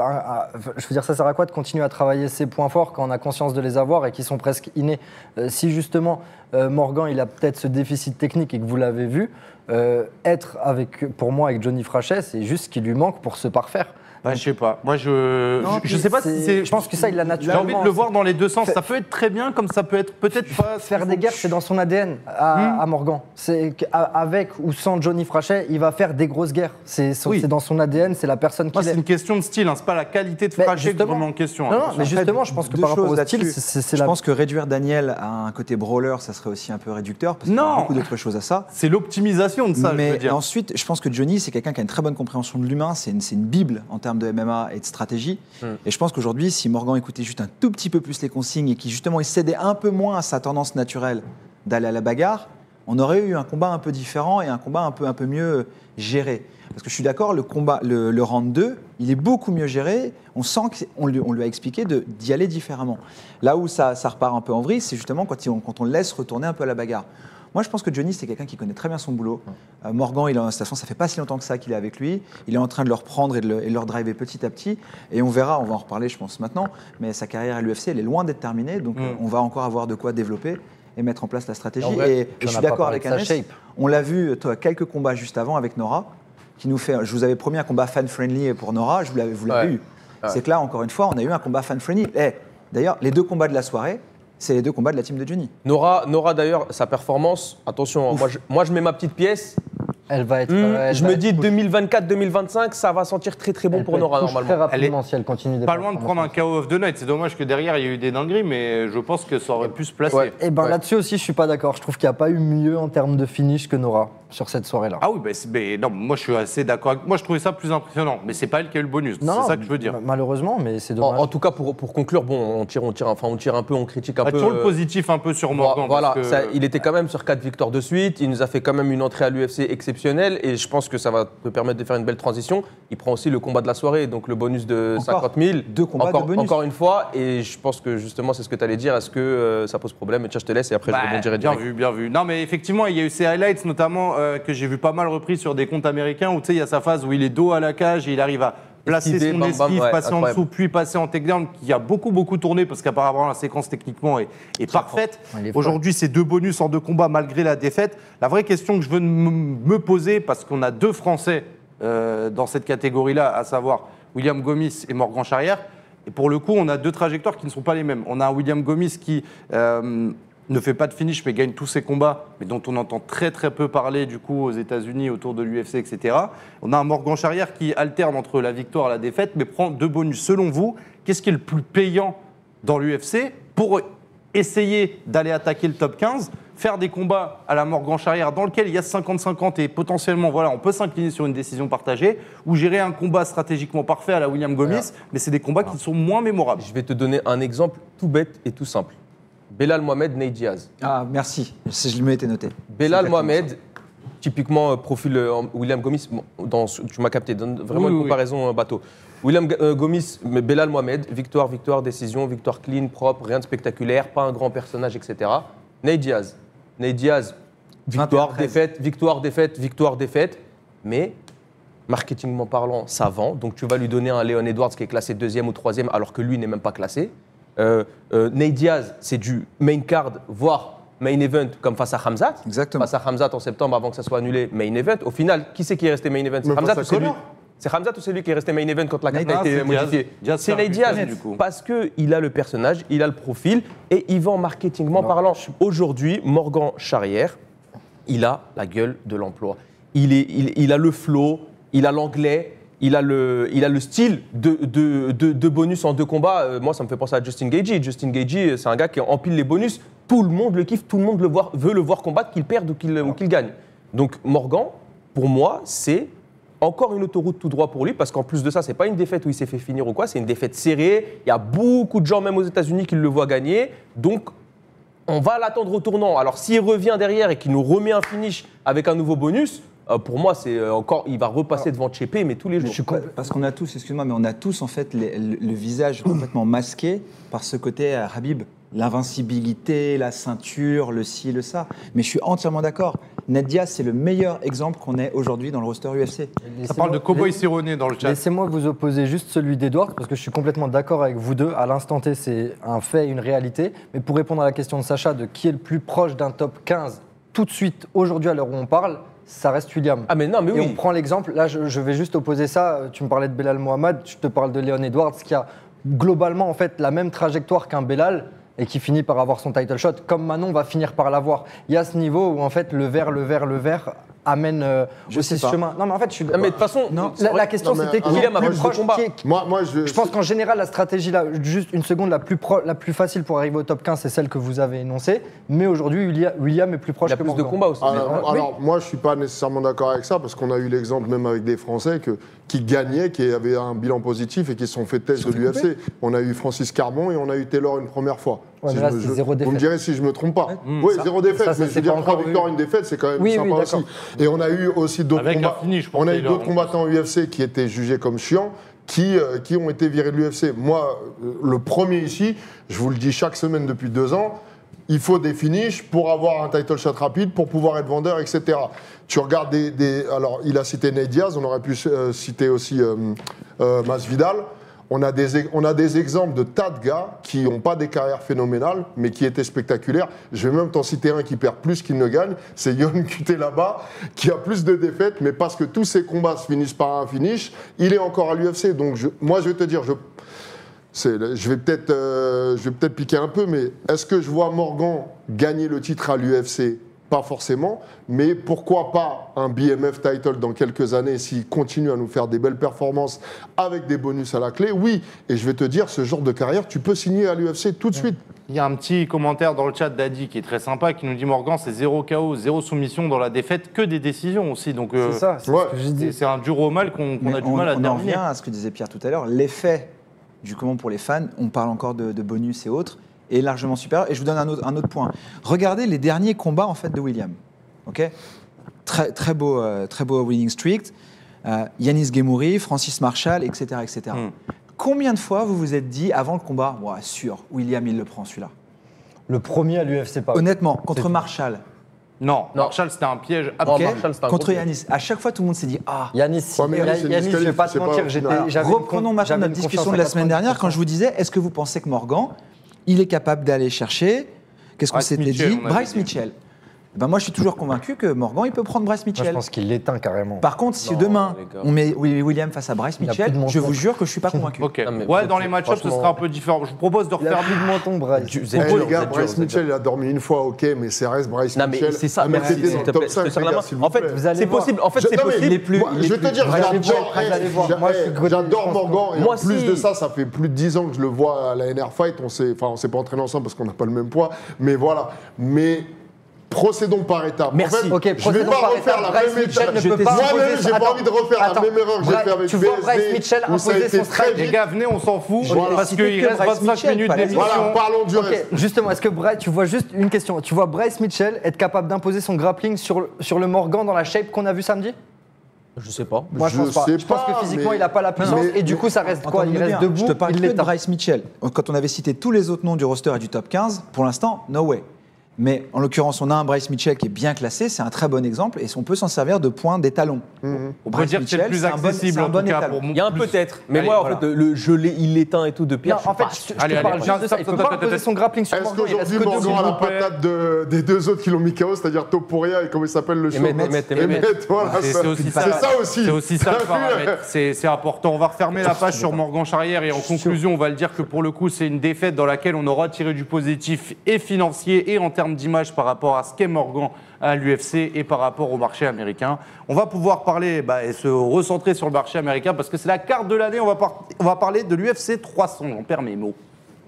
je veux dire, ça sert à quoi de continuer à travailler ses points forts quand on a conscience de les avoir et qui sont presque innés? Si justement Morgan, il a peut-être ce déficit technique et que vous l'avez vu, être pour moi avec Johnny Frachet, c'est juste ce qui lui manque pour se parfaire. Je sais pas. Moi, je sais pas si c'est. Je pense que ça, il l'a naturellement. J'ai envie de le voir dans les deux sens. Ça peut être très bien, comme ça peut être peut-être pas. Faire des guerres, c'est dans son ADN à Morgan. C'est avec ou sans Johnny Frachet, il va faire des grosses guerres. C'est dans son ADN, c'est la personne qui. C'est une question de style. C'est pas la qualité de Frachet qui est vraiment en question. Non, mais justement, je pense que par rapport au style, je pense que réduire Daniel à un côté brawler, ça serait aussi un peu réducteur parce qu'il y a beaucoup d'autres choses à ça. C'est l'optimisation de ça. Mais je veux dire. ensuite, je pense que Johnny, c'est quelqu'un qui a une très bonne compréhension de l'humain. C'est une bible en termes de MMA et de stratégie. Et je pense qu'aujourd'hui, si Morgan écoutait juste un tout petit peu plus les consignes et qu'il justement il cédait un peu moins à sa tendance naturelle d'aller à la bagarre, on aurait eu un combat un peu différent et un combat un peu mieux géré. Parce que je suis d'accord, le round 2, il est beaucoup mieux géré. On sent qu'on lui a expliqué d'y aller différemment. Là où ça repart un peu en vrille, c'est justement quand on le laisse retourner un peu à la bagarre. Moi, je pense que Johnny, c'est quelqu'un qui connaît très bien son boulot. Morgan, de toute façon, ça fait pas si longtemps que ça qu'il est avec lui. Il est en train de le reprendre et de le driver petit à petit. Et on verra, on va en reparler, je pense, maintenant. Mais sa carrière à l'UFC, elle est loin d'être terminée. Donc, on va encore avoir de quoi développer et mettre en place la stratégie. Et je suis d'accord avec Anes. On l'a vu, quelques combats juste avant avec Nora, qui nous fait. Je vous avais promis un combat fan-friendly pour Nora. Vous l'avez eu. c'est que là, encore une fois, on a eu un combat fan-friendly. D'ailleurs, les 2 combats de la soirée, c'est les 2 combats de la team de Johnny. Nora d'ailleurs, sa performance, attention, moi je mets ma petite pièce. Elle va être. Je me dis 2024-2025, ça va sentir très très bon pour Nora normalement. Très rapidement Elle est si elle continue des Pas loin de prendre un KO of the night. C'est dommage que derrière il y a eu des dingueries, mais je pense que ça aurait pu se placer. Ouais. Et ben là-dessus aussi, je suis pas d'accord. Je trouve qu'il n'y a pas eu mieux en termes de finish que Nora sur cette soirée-là. Ah oui, mais non, moi je suis assez d'accord. Moi je trouvais ça plus impressionnant, mais c'est pas elle qui a eu le bonus. C'est ça que je veux dire. Malheureusement, mais c'est dommage. En tout cas, pour conclure, bon, on tire un peu, on critique un peu. Sur le positif un peu sur Morgan. Voilà, parce que... il était quand même sur 4 victoires de suite. Il nous a fait quand même une entrée à l'UFC exceptionnelle et je pense que ça va te permettre de faire une belle transition. Il prend aussi le combat de la soirée, donc le bonus de 50 000. 2 combats de bonus. Encore une fois, et je pense que justement c'est ce que tu allais dire. Est-ce que ça pose problème? Et tiens, je te laisse et après je rebondirai direct. Bien vu. Non, mais effectivement, il y a eu ces highlights, notamment que j'ai vu pas mal repris sur des comptes américains où tu sais, il y a sa phase où il est dos à la cage et il arrive à placer Esquiver, son bam, bam, esquive, ouais, passer en incroyable. dessous, puis passer en takedown, qui a beaucoup tourné parce qu'apparemment la séquence techniquement est parfaite. Il est fort. Aujourd'hui, c'est 2 bonus en 2 combats malgré la défaite. La vraie question que je veux me poser, parce qu'on a 2 Français dans cette catégorie-là, à savoir William Gomis et Morgan Charrière. Et pour le coup, on a 2 trajectoires qui ne sont pas les mêmes. On a un William Gomis qui ne fait pas de finish, mais gagne tous ses combats, mais dont on entend très peu parler du coup aux États-Unis, autour de l'UFC, etc. On a un Morgan Charrière qui alterne entre la victoire et la défaite, mais prend 2 bonus. Selon vous, qu'est-ce qui est le plus payant dans l'UFC pour essayer d'aller attaquer le top 15, faire des combats à la Morgan Charrière dans lequel il y a 50-50 et potentiellement, voilà, on peut s'incliner sur une décision partagée, ou gérer un combat stratégiquement parfait à la William Gomis, mais c'est des combats qui sont moins mémorables. Je vais te donner un exemple tout bête et tout simple. Belal Mohamed, Nate Diaz. Ah, merci. Je me l'étais noté. Belal C'est Mohamed, typiquement profil William Gomis, tu m'as capté, donne vraiment Oui, une oui. comparaison bateau. William Gomis, mais Belal Mohamed, victoire, décision, victoire clean, propre, rien de spectaculaire, pas un grand personnage, etc. Nate Diaz, victoire, 21-13. défaite, mais marketingment parlant, ça vend. Donc tu vas lui donner un Leon Edwards qui est classé 2e ou 3e alors que lui n'est même pas classé. Nate Diaz, c'est du main card, voire main event comme face à Khamzat. Exactement. Face à Khamzat en septembre avant que ça soit annulé, main event. Au final, qui c'est qui est resté main event? C'est Mais Khamzat face ou à c'est lui? Conor. C'est Khamzat ou c'est lui qui est resté main event quand la carte a Diaz. été C'est modifiée? Diaz. C'est Nate Diaz, Diaz, du coup. parce qu'il a le personnage, il a le profil et il vend marketingement parlant. Aujourd'hui, Morgan Charrière, il a la gueule de l'emploi. Il a le flow, il a l'anglais, il a le style de bonus en 2 combats. Moi, ça me fait penser à Justin Gaethje. Justin Gaethje, c'est un gars qui empile les bonus. Tout le monde le kiffe, tout le monde veut le voir combattre, qu'il perde ou qu'il gagne. Donc Morgan, pour moi, c'est encore une autoroute tout droit pour lui, parce qu'en plus de ça, c'est pas une défaite où il s'est fait finir ou quoi, c'est une défaite serrée. Il y a beaucoup de gens, même aux États-Unis, qui le voient gagner. Donc, on va l'attendre au tournant. Alors, s'il revient derrière et qu'il nous remet un finish avec un nouveau bonus, pour moi, c'est encore, il va repasser devant Chepe, mais tous les jours. Parce qu'on a tous, excuse-moi, mais on a tous en fait le visage complètement masqué par ce côté Habib. L'invincibilité, la ceinture, le ci, le ça. Mais je suis entièrement d'accord. Nate Diaz, c'est le meilleur exemple qu'on ait aujourd'hui dans le roster UFC. Ça parle de Cowboy Cerrone dans le chat. Laissez-moi vous opposer juste celui d'Edwards, parce que je suis complètement d'accord avec vous deux. À l'instant T, c'est un fait, une réalité. Mais pour répondre à la question de Sacha de qui est le plus proche d'un top 15, tout de suite, aujourd'hui, à l'heure où on parle, ça reste William. Ah mais non, mais Et oui. on prend l'exemple, là je vais juste opposer ça, tu me parlais de Belal Mohamed, je te parle de Leon Edwards qui a globalement en fait la même trajectoire qu'un Belal et qui finit par avoir son title shot, comme Manon va finir par l'avoir. Il y a ce niveau où en fait le vert amène aussi ce chemin. Non mais en fait je suis... Ah, mais de toute façon, Non, la question Non, mais c'était qui William est a le plus plus de proche combat. Moi, Je pense qu'en général, la stratégie, là, juste une seconde, la plus facile pour arriver au top 15, c'est celle que vous avez énoncée. Mais aujourd'hui, William est plus proche il a que plus de Morgan. combats aussi. Alors, moi, je ne suis pas nécessairement d'accord avec ça, parce qu'on a eu l'exemple même avec des Français qui gagnaient, qui avaient un bilan positif et qui se sont fait test de l'UFC. On a eu Francis Carbon et on a eu Taylor une première fois. Ouais, mais là, c'est 0 vous me défaite. direz si je ne me trompe pas. Oui, 0 défaite, ça, mais je c'est veux dire, pas 3 encore victoires, eu. une défaite, c'est quand même Oui, sympa oui, aussi. d'accord. Et on a eu aussi d'autres Avec un combats. finish pour On a eu Taylor, d'autres en combattants UFC qui étaient jugés comme chiants, qui ont été virés de l'UFC. Moi, le premier ici, je vous le dis chaque semaine depuis 2 ans, il faut des finishes pour avoir un title shot rapide, pour pouvoir être vendeur, etc. Tu regardes alors, il a cité Nate Diaz, on aurait pu citer aussi Masvidal. On a des exemples de tas de gars qui n'ont pas des carrières phénoménales, mais qui étaient spectaculaires. Je vais même t'en citer un qui perd plus qu'il ne gagne. C'est Yon Cutelaba, qui a plus de défaites, mais parce que tous ses combats se finissent par un finish, il est encore à l'UFC. Donc moi, je vais te dire, je vais peut-être piquer un peu, mais est-ce que je vois Morgan gagner le titre à l'UFC ? Pas forcément, mais pourquoi pas un BMF title dans quelques années s'il continue à nous faire des belles performances avec des bonus à la clé? Oui, et je vais te dire, ce genre de carrière, tu peux signer à l'UFC tout de suite. Il y a un petit commentaire dans le chat d'Adi qui est très sympa, qui nous dit Morgan, c'est 0 KO, 0 soumission dans la défaite, que des décisions aussi. Donc C'est ça, c'est ouais. ce que j'ai dit. c'est un dur au mal qu'on a du mal à On en terminer. revient à ce que disait Pierre tout à l'heure. L'effet du comment pour les fans, on parle encore de bonus et autres, est largement supérieur. Et je vous donne un autre point. Regardez les derniers combats en fait de William. Ok, très beau winning streak. Yanis Gemouri, Francis Marshall, etc. etc. Combien de fois vous vous êtes dit avant le combat, sûr, William il le prend celui-là? Le premier à l'UFC Paris. Honnêtement, contre Marshall. Non, Marshall, c'était un piège. Ok, Marshall, c'est un contre gros Yanis. À chaque fois, tout le monde s'est dit Yanis, Ouais, mais Yanis, c'est Yanis, je vais pas te c'est mentir, pas- Reprenons maintenant notre discussion de la semaine dernière quand je vous disais, est-ce que vous pensez que Morgan, il est capable d'aller chercher, qu'est-ce qu'on Bryce s'était Mitchell, dit, on avait Bryce dit. Mitchell. Ben moi, je suis toujours convaincu que Morgan, il peut prendre Bryce Moi, je Mitchell. pense qu'il l'éteint carrément. Par contre, si Non, demain, les gars. on met William face à Bryce Il a Mitchell, plus de je menton. vous jure que je suis pas convaincu. Ok. Non, mais Ouais, vous dans êtes- les match-ups, ce franchement- sera un peu différent. Je vous propose de Il a refaire. plus de menton, Bryce. Vous Eh, êtes dur, les gars, vous êtes Bryce dur, vous êtes Mitchell, dur. il a dormi une fois, ok, mais ça reste Bryce Non, Mitchell. mais c'est ça, Un mec merci, qui était s'il dans te le top plaît, 5, je te serre les la gars, main. s'il vous En fait, plaît. Vous allez c'est voir. possible. En fait, c'est Non, mais possible. il est plus- moi, il est je vais te plus- dire, Vous allez voir, j'adore vous allez voir. Moi, je suis côté- j'adore je pense Morgan. Et Moi en plus aussi. de ça, ça fait plus de 10 ans que je le vois à la NR Fight. On s'est pas entraîné ensemble parce qu'on n'a pas le même poids. Mais voilà. Mais procédons par étapes. Merci. En fait, Ok, je vais procédons pas par refaire étapes. la Bryce même Mitchell étape. ne peut pas Moi-même, imposer- j'ai pas Attends, envie de refaire la attends. même erreur que j'ai fait avec Tu vois BSD, Bryce Mitchell où ça a imposer été son très strike. Les vite. gars, venez, on s'en fout. Voilà. Parce qu'il Citez que reste Bryce 25 Mitchell, minutes pas la- d'émission. Voilà, parlons du Ok, reste. justement, est-ce que Bryce, tu vois juste une question, tu vois Bryce Mitchell être capable d'imposer son grappling sur le Morgan dans la shape qu'on a vu samedi? Je sais pas. Moi, je pense pas. sais Je pense pas, que physiquement, mais- il n'a pas la puissance mais- et du coup, ça reste quoi? Il Entendez-le reste bien, debout. Je te parle il que de l'éteint. Bryce Mitchell. Quand on avait cité tous les autres noms du roster et du top 15, pour l'instant, no way. Mais en l'occurrence, on a un Bryce Mitchell qui est bien classé, c'est un très bon exemple, et on peut s'en servir de point d'étalon. On peut dire que c'est le plus accessible, en tout cas, pour Il y a un plus- peut-être. Mais Allez, moi, en voilà. fait, le gelé, il l'éteint et tout de Pierre. Non, en fait, je Allez, te parle allez, juste de ça. Il attends, peut pas attends, imposer attends. son grappling sur Est-ce Morgan. il reste qu'aujourd'hui, que Morgan debout. a la s'il vous plaît. patate des deux autres qui l'ont mis KO, c'est-à-dire Topuria et comment il s'appelle le show Emmett, voilà, C'est ça. aussi C'est ça. ça aussi. C'est aussi ça le T'as vu, paramètre. C'est important. On va refermer la page sur Morgan Charrière et en conclusion, on va le dire que pour le coup, c'est une défaite dans laquelle on aura tiré du positif et financier et en termes d'image par rapport à ce qu'est Morgan à l'UFC et par rapport au marché américain. On va pouvoir parler et se recentrer sur le marché américain parce que c'est la carte de l'année. On va parler de l'UFC 300. J'en perds mes mots.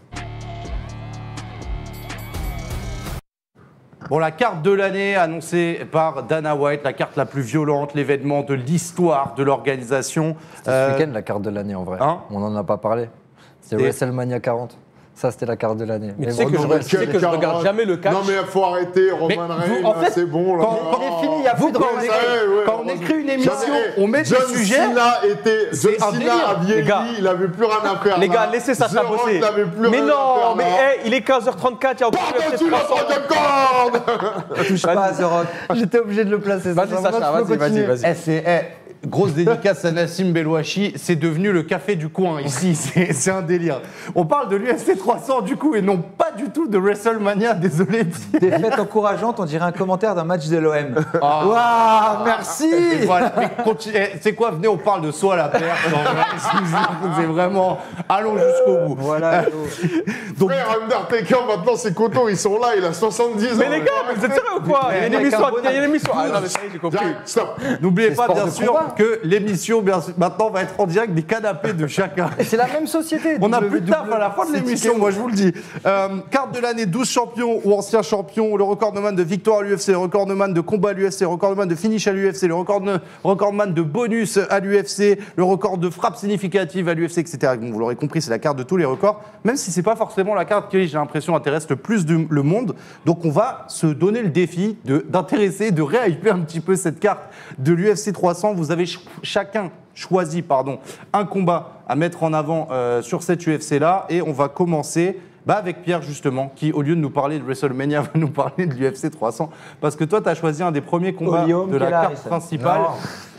Bon, la carte de l'année annoncée par Dana White, la carte la plus violente, l'événement de l'histoire de l'organisation. C'était ce week-end la carte de l'année en vrai. Hein On n'en a pas parlé. C'est Et- WrestleMania 40. Ça, c'était la carte de l'année. Mais Mais tu sais bon, que non, je mais tu sais que je regarde jamais le catch. Non, mais il faut arrêter, Roman Mais Reigns, vous, en fait, c'est bon. Là. Quand il est fini, il y a plus de quand Roman on Reigns. Quand on écrit une émission, on met des John sujets. Cena C'est John un Cena délire. a vieilli, Les gars. il avait plus rien à faire. Les là. gars, laissez Sacha The Rock bosser. n'avait plus Mais rien à non, faire, mais là. il est 15h34, il y a encore Pardon, tu l'as pas de corde. Touche pas à The Rock. J'étais obligé de le placer. Vas-y, Ça, Sacha, maintenant, je peux vas-y, continuer. vas-y. Grosse dédicace à Nassim Belouachi, c'est devenu le café du coin ici, c'est un délire. On parle de l'UFC 300 du coup et non pas du tout de WrestleMania, désolé. Défaite encourageante, on dirait un commentaire d'un match de l'OM. Ah. Waouh, merci. Et voilà, mais c'est quoi, venez on parle de soi à la perte, c'est vraiment, allons jusqu'au bout. Voilà. Donc, Frère, Undertaker, maintenant, ses coteaux, ils sont là, il a 70 ans. Mais les gars, mais vous êtes sérieux ou quoi Il y a une Avec émission. un Il y a une émission. Ah non, mais ça y est, j'ai compris. J'arrête, stop. n'oubliez C'est pas sport bien de sûr combat. que l'émission maintenant va être en direct des canapés de chacun. Et c'est la même société. On n'a plus de taf à la fin de c'est l'émission, ticket. moi je vous le dis. Carte de l'année, 12 champions ou anciens champions, le recordman de victoire à l'UFC, le recordman de combat à l'UFC, le recordman de finish à l'UFC, le recordman de bonus à l'UFC, le record de frappe significative à l'UFC, etc. Bon, vous l'aurez compris, c'est la carte de tous les records, même si c'est pas forcément la carte qui, j'ai l'impression, intéresse le plus le monde. Donc on va se donner le défi d'intéresser, de réhyper un petit peu cette carte de l'UFC 300. Vous avez chacun choisi un combat à mettre en avant sur cette UFC-là. Et on va commencer avec Pierre, justement, qui, au lieu de nous parler de WrestleMania, va nous parler de l'UFC 300. Parce que toi, tu as choisi un des premiers combats Guillaume de la Keller, carte ça. principale.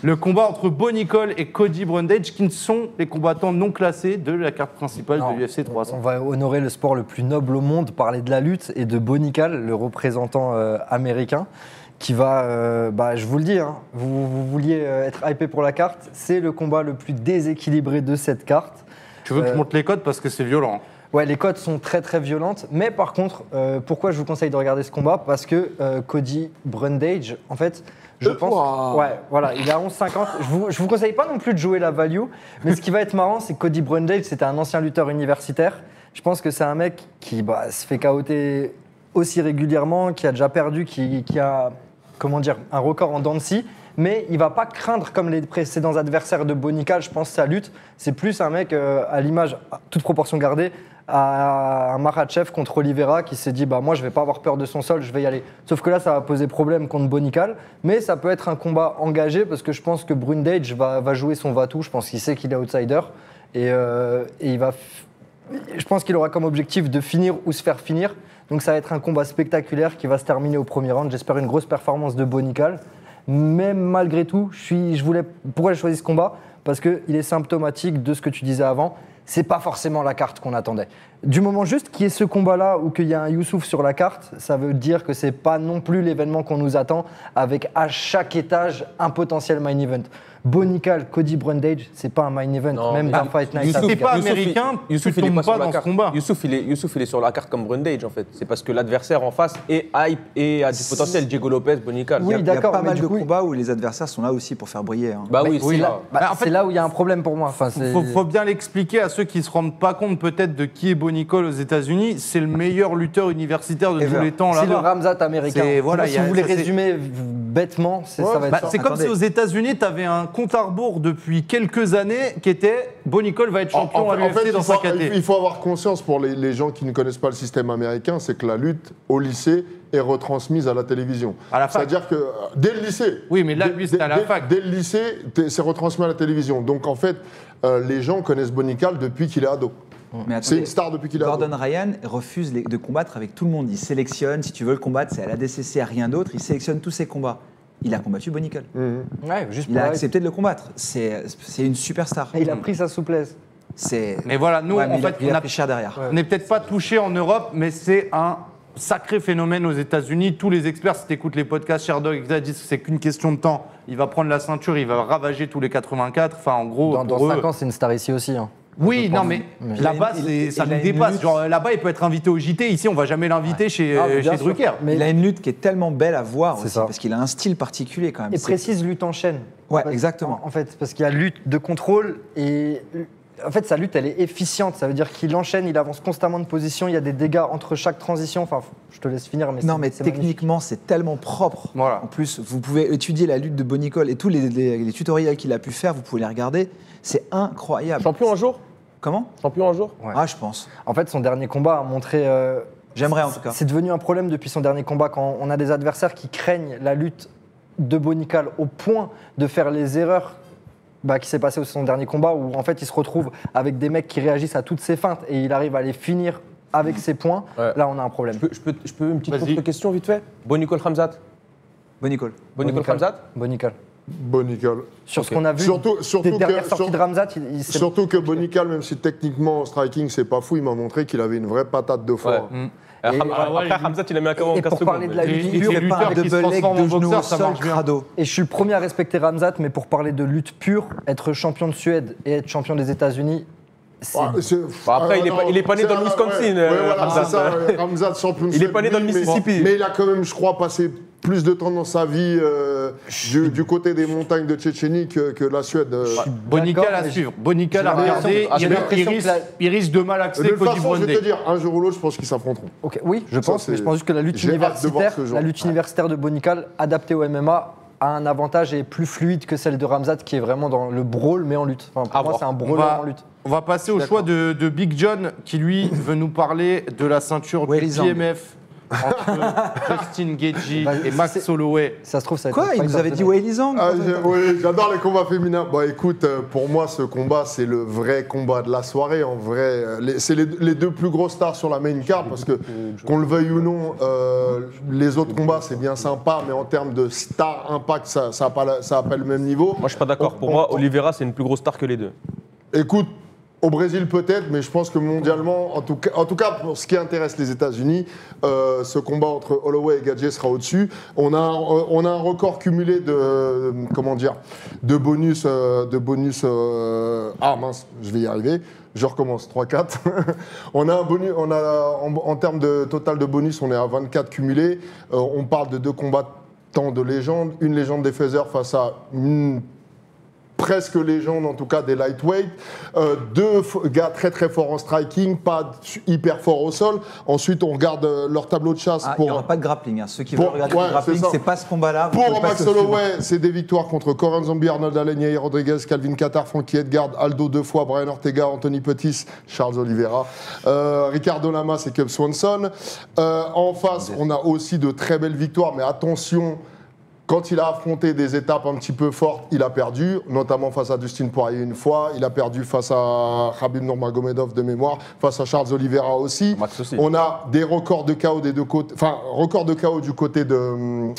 Le combat entre Bo Nicol et Cody Brundage, qui sont les combattants non classés de la carte principale Non, de l'UFC 300. On va honorer le sport le plus noble au monde, parler de la lutte et de Bo Nicol, le représentant américain, qui va, je vous le dis, hein, vous vouliez être hypé pour la carte, c'est le combat le plus déséquilibré de cette carte. Tu veux que je monte les codes parce que c'est violent. Ouais, les cotes sont très très violentes, mais par contre, pourquoi je vous conseille de regarder ce combat? Parce que Cody Brundage, en fait, je pense, Wow. ouais, voilà, il est à 11,50. Je vous conseille pas non plus de jouer la value, mais ce qui va être marrant, c'est que Cody Brundage, c'était un ancien lutteur universitaire. Je pense que c'est un mec qui se fait KO'ter aussi régulièrement, qui a déjà perdu, qui a, comment dire, un record en dents de scie. Mais il va pas craindre comme les précédents adversaires de Bo Nicol, je pense, sa lutte. C'est plus un mec, à l'image, toute proportion gardée, à un Makhachev contre Oliveira qui s'est dit moi je vais pas avoir peur de son sol, je vais y aller. Sauf que là ça va poser problème contre Bo Nicol, mais ça peut être un combat engagé parce que je pense que Brundage va jouer son va-tout, je pense qu'il sait qu'il est outsider et je pense qu'il aura comme objectif de finir ou se faire finir. Donc ça va être un combat spectaculaire qui va se terminer au premier round. J'espère une grosse performance de Bo Nicol. Mais malgré tout, pourquoi j'ai choisi ce combat? Parce qu'il est symptomatique de ce que tu disais avant. C'est pas forcément la carte qu'on attendait. Du moment juste qu'il y ait ce combat-là ou qu'il y a un Youssouf sur la carte, ça veut dire que c'est pas non plus l'événement qu'on nous attend avec à chaque étage un potentiel main event. Bo Nicol, Cody Brundage, c'est pas un main event, Non, même mais dans Fight Night. Youssouf, t'es pas américain, Youssouf, tu il est tombes pas sur pas la dans ce carte. combat. Youssouf, il est sur la carte comme Brundage en fait. C'est parce que l'adversaire en face est hype et a du potentiel. Diego Lopez, Bo Nicol. Oui, Il y a d'accord, pas mais mal du de coup, combats où les adversaires sont là aussi pour faire briller. hein. Bah oui, c'est c'est là, là. en fait, c'est là où il y a un problème pour moi. Enfin, Faut bien l'expliquer à ceux qui se rendent pas compte peut-être de qui est Bo Nicol aux États-Unis. C'est le meilleur lutteur universitaire de tous les temps c'est le là-bas. Ramzat américain. C'est- voilà, si il y a- vous voulez ça, c'est- résumer bêtement, ça va être ça. C'est comme Attendez. si aux États-Unis, tu avais un compte à rebours depuis quelques années qui était Bo Nicol va être champion à l'UFC dans sa KT. il faut avoir conscience pour les gens qui ne connaissent pas le système américain, c'est que la lutte au lycée est retransmise à la télévision. À la fac. C'est-à-dire que dès le lycée. Oui, mais là, lui, c'était à la fac. Dès le lycée, c'est retransmis à la télévision. Donc en fait, les gens connaissent Bo Nicol depuis qu'il est ado. Mais C'est une attendez, star depuis qu'il est ado. Gordon Ryan refuse de combattre avec tout le monde. Il sélectionne, si tu veux le combattre, c'est à la DCC, à rien d'autre. Il sélectionne tous ses combats. Il a combattu Bo Nicol. Ouais, juste Il pour a la- accepté de le combattre. C'est une superstar. Et il a pris sa souplesse. Mais voilà, nous, en il a, fait, il on a a- pris cher derrière. On n'est peut-être pas touché en Europe, mais c'est un sacré phénomène aux États-Unis. Tous les experts, si tu écoutes les podcasts, Sherdog, ils disent que c'est qu'une question de temps. Il va prendre la ceinture, il va ravager tous les 84. Enfin, en gros, Dans pour eux- 5 ans, c'est une star ici aussi. hein. Oui, Je non, pense. mais Mais- là-bas, Il a une- ça il nous a une dépasse. lutte. Genre, là-bas, il peut être invité au JT. Ici, on va jamais l'inviter chez, Ah, mais bien chez sûr. Drucker. Mais Il a une lutte qui est tellement belle à voir C'est aussi, ça. parce qu'il a un style particulier quand même. Et C'est- précise lutte en chaîne. Ouais, Parce- exactement. En fait, parce qu'il y a lutte de contrôle et en fait, sa lutte, elle est efficiente. Ça veut dire qu'il enchaîne, il avance constamment de position. Il y a des dégâts entre chaque transition. Enfin, je te laisse finir. Mais Non, c'est- mais c'est magnifique. techniquement, c'est tellement propre. Voilà. En plus, vous pouvez étudier la lutte de Bo Nicol et tous les tutoriels qu'il a pu faire, vous pouvez les regarder. C'est incroyable. Champion un jour Comment Champion un jour Ouais. Ah, je pense. En fait, son dernier combat a montré. J'aimerais en tout cas. C'est devenu un problème depuis son dernier combat quand on a des adversaires qui craignent la lutte de Bo Nicol au point de faire les erreurs qui s'est passé au son dernier combat où en fait il se retrouve avec des mecs qui réagissent à toutes ses feintes et il arrive à les finir avec ses points. Ouais. Là, on a un problème. Je peux une petite Vas-y. contre-question vite fait Bo Nicol Ramzat Bo Nicol. Bo Nicol Ramzat Bo Nicol. Bo Nicol. Sur Ok. ce qu'on a vu Surtout des que- dernières sorties sur- de Ramzat, il s'est- Surtout que Bo Nicol, même si techniquement en striking c'est pas fou, il m'a montré qu'il avait une vraie patate de foire. Ouais. Et- Après, Ramzat, il a mis un comment en et 15 pour parler secondes. de la mais- lutte Et pure, les fait pas un lutteurs qui se double leg transforment de en genoux boxeur, au ça sol marche bien. crado. et je suis le premier à respecter Ramzat, mais pour parler de lutte pure, être champion de Suède et être champion des États-Unis, c'est Ouais, c'est- Bon, après, il est pas né c'est- dans le Wisconsin, voilà, Ramzat. c'est ça, ouais. Ramzat, champion de Il est Suède, pas né dans le oui, Mississippi. Mais il a quand même, je crois, passé plus de temps dans sa vie du côté des montagnes de Tchétchénie que la Suède. Bo Nicol à mais suivre. Bo Nicol à j'ai regarder. l'impression- j'ai Il l'impression que il risque de mal De accéder toute Cody façon, je vais te Brundage. dire, un jour ou l'autre, je pense qu'ils s'affronteront. Ok, oui, je Ça, pense, mais c'est- je pense juste que la lutte j'ai hâte de voir universitaire, ce jour. la lutte universitaire de Bo Nicol, adaptée au MMA, a un avantage et est plus fluide que celle de Ramzat, qui est vraiment dans le brawl, mais en lutte. Enfin, pour À moi, voir. c'est un On brawler va, en lutte. on va passer au choix de Big John qui lui veut nous parler de la ceinture du Weili Zhang. PMF entre Justin Gaethje et Max Holloway. Ça se trouve, ça va Quoi? être Il un nous fight avait of the dit night. Weili Zhang. Oui, j'adore les combats féminins. Bon, écoute, pour moi, ce combat, c'est le vrai combat de la soirée. En vrai, c'est les deux plus grosses stars sur la main card parce que, qu'on le veuille ou non, les autres combats, c'est bien sympa, mais en termes de star impact, ça n'a pas le même niveau. Moi, je suis pas d'accord. Pour moi, Oliveira, c'est une plus grosse star que les deux. Écoute, au Brésil peut-être, mais je pense que mondialement, en tout cas pour ce qui intéresse les États-Unis, ce combat entre Holloway et Gaethje sera au-dessus. On a un record cumulé de bonus. Ah mince, je vais y arriver. Je recommence, 3-4. On a un bonus, en termes de total de bonus, on est à 24 cumulés. On parle de 2 combattants de légende, une légende des feathers face à une presque légende, en tout cas des lightweight. 2 gars très très forts en striking, pas hyper forts au sol. Ensuite, on regarde leur tableau de chasse. Il n'y aura pas de grappling. Hein. Ceux qui veulent regarder ouais, le grappling, c'est ça. c'est pas ce combat-là. Vous Pour pouvez pas Max se suivre. Holloway, c'est des victoires contre Coran Zombie, Arnold Allen, Yair Rodriguez, Calvin Kattar, Frankie Edgar, Aldo 2 fois, Brian Ortega, Anthony Pettis, Charles Oliveira, Ricardo Lamas et Cub Swanson. En face, on a aussi de très belles victoires, mais attention. Quand il a affronté des étapes un petit peu fortes, il a perdu, notamment face à Dustin Poirier une fois. Il a perdu face à Khabib Nurmagomedov de mémoire, face à Charles Oliveira aussi. Max aussi. On a des records de KO des deux côtés, enfin record de KO du côté de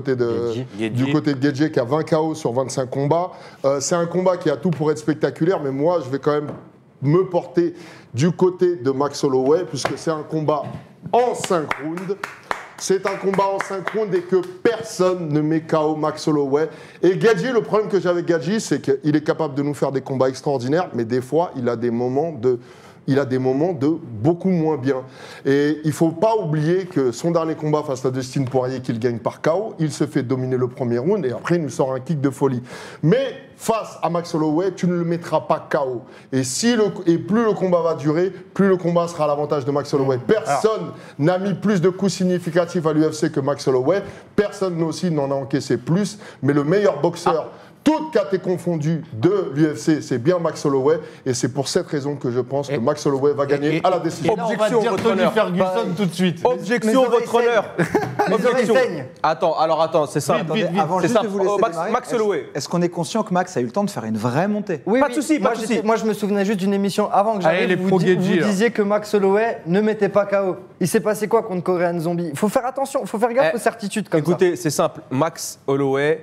Gaethje qui a 20 KO sur 25 combats. C'est un combat qui a tout pour être spectaculaire, mais moi je vais quand même me porter du côté de Max Holloway puisque c'est un combat en 5 rounds. C'est un combat en 5 rounds et que personne ne met KO Max Holloway. Et Gaethje, le problème que j'ai avec Gaethje, c'est qu'il est capable de nous faire des combats extraordinaires, mais des fois, il a des moments de beaucoup moins bien. Et il ne faut pas oublier que son dernier combat face à Dustin Poirier, qu'il gagne par KO, il se fait dominer le premier round et après, il nous sort un kick de folie. Mais face à Max Holloway, tu ne le mettras pas KO. Et plus le combat va durer, plus le combat sera à l'avantage de Max Holloway. Personne n'a mis plus de coups significatifs à l'UFC que Max Holloway. Personne aussi n'en a encaissé plus. Mais le meilleur boxeur, toute catégorie confondue de l'UFC, c'est bien Max Holloway. Et c'est pour cette raison que je pense que Max Holloway va gagner à la décision. Et là, on va Objection, dire votre Tony honneur. Ferguson tout de suite. Objection, mes oreilles votre honneur. Objection. saignent. Attends, c'est simple. Attendez, vite, avant c'est juste ça. de vous laisser démarrer, Max Holloway. Est-ce qu'on est conscient que Max a eu le temps de faire une vraie montée? Oui, Pas de souci, pas de souci. Moi, je me souvenais juste d'une émission avant que Allez, les j'arrive. pro Vous Gaethje, là. disiez que Max Holloway ne mettait pas KO. Il s'est passé quoi contre Korean Zombie? Il faut faire attention, il faut faire gaffe aux certitudes comme Écoutez, c'est simple. Max Holloway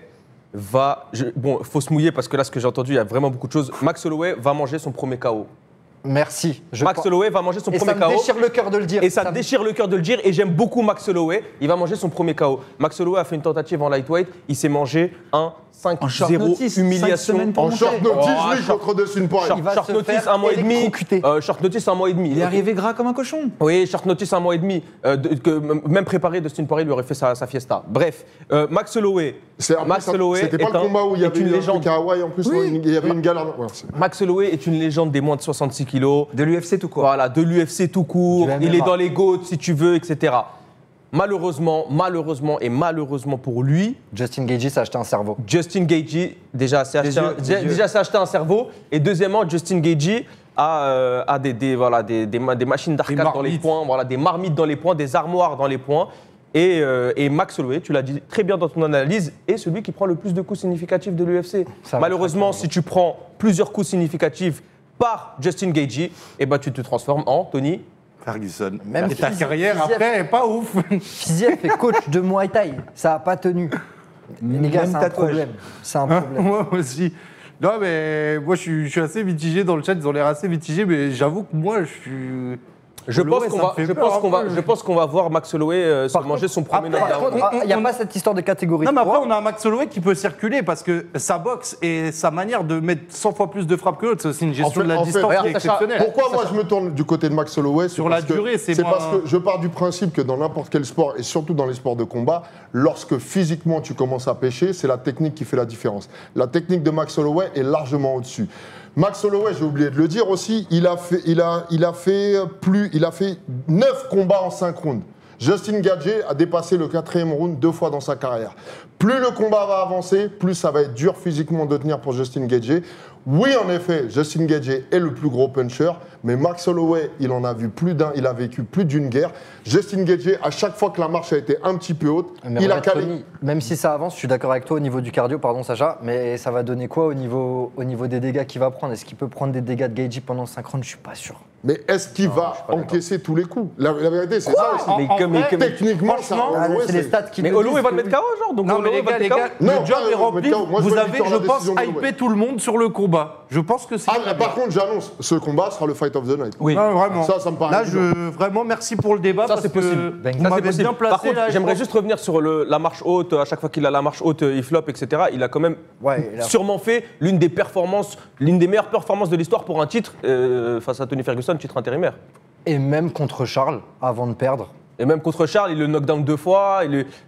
bon, faut se mouiller parce que là, ce que j'ai entendu, il y a vraiment beaucoup de choses. Max Holloway va manger son premier KO. ça. Merci. Max Holloway va manger son Et premier ça me KO. déchire le cœur de le dire. Et ça me déchire le cœur de le dire. Et j'aime beaucoup Max Holloway. Il va manger son premier KO. Max Holloway a fait une tentative en lightweight. Il s'est mangé un En short 5-0 notice, 5 humiliation. semaines pour En monter. short notice, Oh, lui, short- contre Dustin Poirier. Il va Short se notice, faire un mois et demi. électrocuter. Short notice, un mois et demi. Il est arrivé gras comme un cochon. Oui, short notice, un mois et demi. Même préparé, Dustin Poirier lui aurait fait sa fiesta. Bref, Max Holloway. Max Holloway C'était pas est le combat où il y est avait une un légende. truc à Hawaï en plus, il y avait une galère. Ouais, Max Holloway est une légende des moins de 66 kilos. De l'UFC tout court. Voilà, de l'UFC tout court. Du Il MMA. est dans les GOAT si tu veux, etc. Malheureusement pour lui, Justin Gaethje s'est acheté un cerveau. Justin Gaethje déjà s'est acheté un cerveau. Et deuxièmement, Justin Gaethje a des machines d'arcade dans les marmites. poings, voilà, des marmites dans les poings, des armoires dans les poings. Et Max Holloway, tu l'as dit très bien dans ton analyse, est celui qui prend le plus de coups significatifs de l'UFC. Ça va Malheureusement, très si tu prends plusieurs coups significatifs par Justin Gaethje, eh ben, tu te transformes en Tony. Ferguson. Même Et ta Fiziev- carrière, Fiziev- après, est pas ouf. Fiziev est coach de Muay Thai. Ça n'a pas tenu. Les gars, Même c'est un tatouage. problème. C'est un problème. Moi aussi. Non, mais moi, je suis assez mitigé dans le chat. Ils ont l'air assez mitigés, mais j'avoue que moi, je suis. Je pense Holloway, qu'on ça va, me fait je peur pense un qu'on va, peu. je pense qu'on va voir Max Holloway se Par manger son premier après, knockdown. Par contre, il n'y a pas cette histoire de catégorie. Non, mais après, 3. on a un Max Holloway qui peut circuler parce que sa boxe et sa manière de mettre 100 fois plus de frappes que l'autre, c'est aussi une gestion de la en fait, distance qui est regarde, Sacha, exceptionnelle. Pourquoi moi je me tourne du côté de Max Holloway Sur la durée, c'est moins- parce que je pars du principe que dans n'importe quel sport, et surtout dans les sports de combat, lorsque physiquement tu commences à pêcher, c'est la technique qui fait la différence. La technique de Max Holloway est largement au-dessus. Max Holloway, j'ai oublié de le dire aussi, il a fait 9 combats en 5 rounds. Justin Gaethje a dépassé le 4e round 2 fois dans sa carrière. Plus le combat va avancer, plus ça va être dur physiquement de tenir pour Justin Gaethje. Oui, en effet, Justin Gaethje est le plus gros puncher, mais Max Holloway, il en a vu plus d'un, il a vécu plus d'une guerre. Justin Gaethje, à chaque fois que la marche a été un petit peu haute, Mais il a regarde, calé. Tony, même si ça avance, je suis d'accord avec toi au niveau du cardio, pardon Sacha, mais ça va donner quoi au niveau des dégâts qu'il va prendre? Est-ce qu'il peut prendre des dégâts de Gaethje pendant 5 rounds? Je suis pas sûr. Mais est-ce qu'il va encaisser tous les coups? La vérité, c'est ça aussi. Techniquement, ça, franchement, Holloway, c'est les c'est- stats qui Mais le Holloway disent va le que mettre oui. KO, genre. Donc Non, mais Holloway va les le gars, mettre KO. Non, le job pas, est rempli. moi, je Vous veux avez, victoire je la pense, décision d'Holloway. hypé tout le monde sur le combat. Je pense que c'est. Ah, par contre, j'annonce, ce combat sera le fight of the night. Oui. Non, vraiment. Ça me paraît Là, évident. vraiment, merci pour le débat. Ça, parce c'est que possible. Vous Ça, c'est m'avez possible. bien placé. Par contre, là, je j'aimerais pense. juste revenir sur la marche haute. À chaque fois qu'il a la marche haute, il flop, etc. Il a quand même Ouais, il a- sûrement fait l'une des meilleures performances de l'histoire pour un titre face à Tony Ferguson, titre intérimaire. Et même contre Charles, avant de perdre. Et même contre Charles, il le knockdown 2 fois.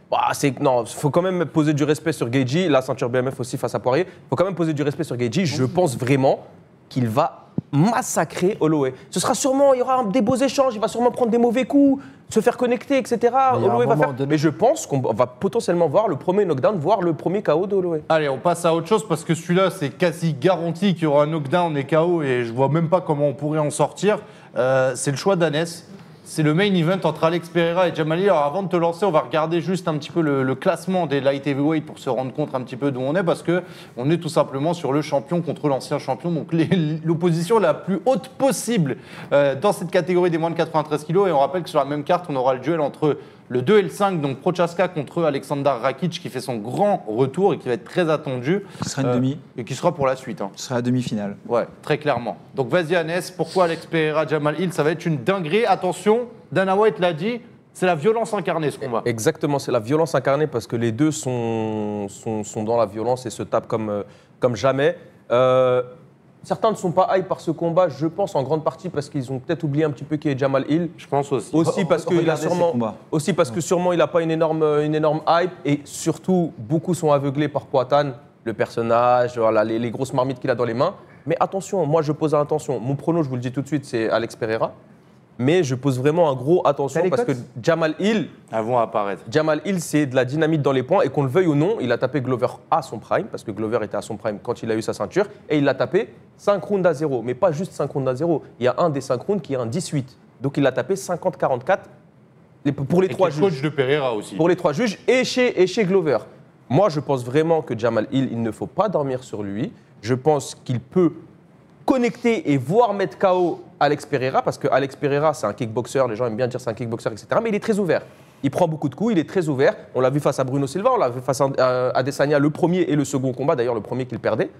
Non, faut quand même poser du respect sur Gaethje. La ceinture BMF aussi face à Poirier. Faut quand même poser du respect sur Gaethje. Je pense vraiment qu'il va massacrer Holloway. Il y aura des beaux échanges. Il va sûrement prendre des mauvais coups, se faire connecter, etc. Mais il y a un Holloway va moment faire. donné- Mais je pense qu'on va potentiellement voir le premier knockdown, voire le premier KO de Holloway. Allez, on passe à autre chose parce que celui-là, c'est quasi garanti qu'il y aura un knockdown et KO et je vois même pas comment on pourrait en sortir. C'est le choix d'Anès. C'est le main event entre Alex Pereira et Jamal Hill. Alors avant de te lancer, on va regarder juste un petit peu le classement des light heavyweight pour se rendre compte un petit peu d'où on est parce que on est tout simplement sur le champion contre l'ancien champion, donc l'opposition la plus haute possible dans cette catégorie des moins de 93 kg. Et on rappelle que sur la même carte, on aura le duel entre le 2 et le 5, donc Prochaska contre Alexander Rakic qui fait son grand retour et qui va être très attendu. Ce sera une demi. Et qui sera pour la suite. Hein. Ce sera la demi-finale. Ouais, très clairement. Donc vas-y Anès, pourquoi Alex Pereira, Jamal Hill? Ça va être une dinguerie. Attention, Dana White l'a dit, c'est la violence incarnée ce combat. Exactement, c'est la violence incarnée parce que les deux sont dans la violence et se tapent comme jamais. Certains ne sont pas hype par ce combat, je pense en grande partie parce qu'ils ont peut-être oublié un petit peu qui est Jamal Hill. Je pense aussi. Aussi parce qu'il a Regardez ces sûrement, combats. aussi parce que sûrement il n'a pas une énorme hype et surtout beaucoup sont aveuglés par Poatan, le personnage, voilà, les grosses marmites qu'il a dans les mains. Mais attention, moi je pose attention. Mon prono, je vous le dis tout de suite, c'est Alex Pereira. Mais je pose vraiment un gros attention T'as les parce que cotes Jamal Hill, Avant apparaître. c'est de la dynamite dans les points et qu'on le veuille ou non, il a tapé Glover à son prime parce que Glover était à son prime quand il a eu sa ceinture et il l'a tapé 5 rounds à 0. Mais pas juste 5 rounds à 0. Il y a un des 5 rounds qui est un 18. Donc il l'a tapé 50-44 pour les Et 3 qui est coach juges. de Pereira aussi. Pour les 3 juges et chez Glover. Moi, je pense vraiment que Jamal Hill, il ne faut pas dormir sur lui. Je pense qu'il peut connecter et voire mettre KO Alex Pereira, parce que Alex Pereira, c'est un kickboxer, les gens aiment bien dire c'est un kickboxer, etc. Mais il est très ouvert. Il prend beaucoup de coups, il est très ouvert. On l'a vu face à Bruno Silva, on l'a vu face à Adesanya, le premier et le second combat, d'ailleurs le premier qu'il perdait.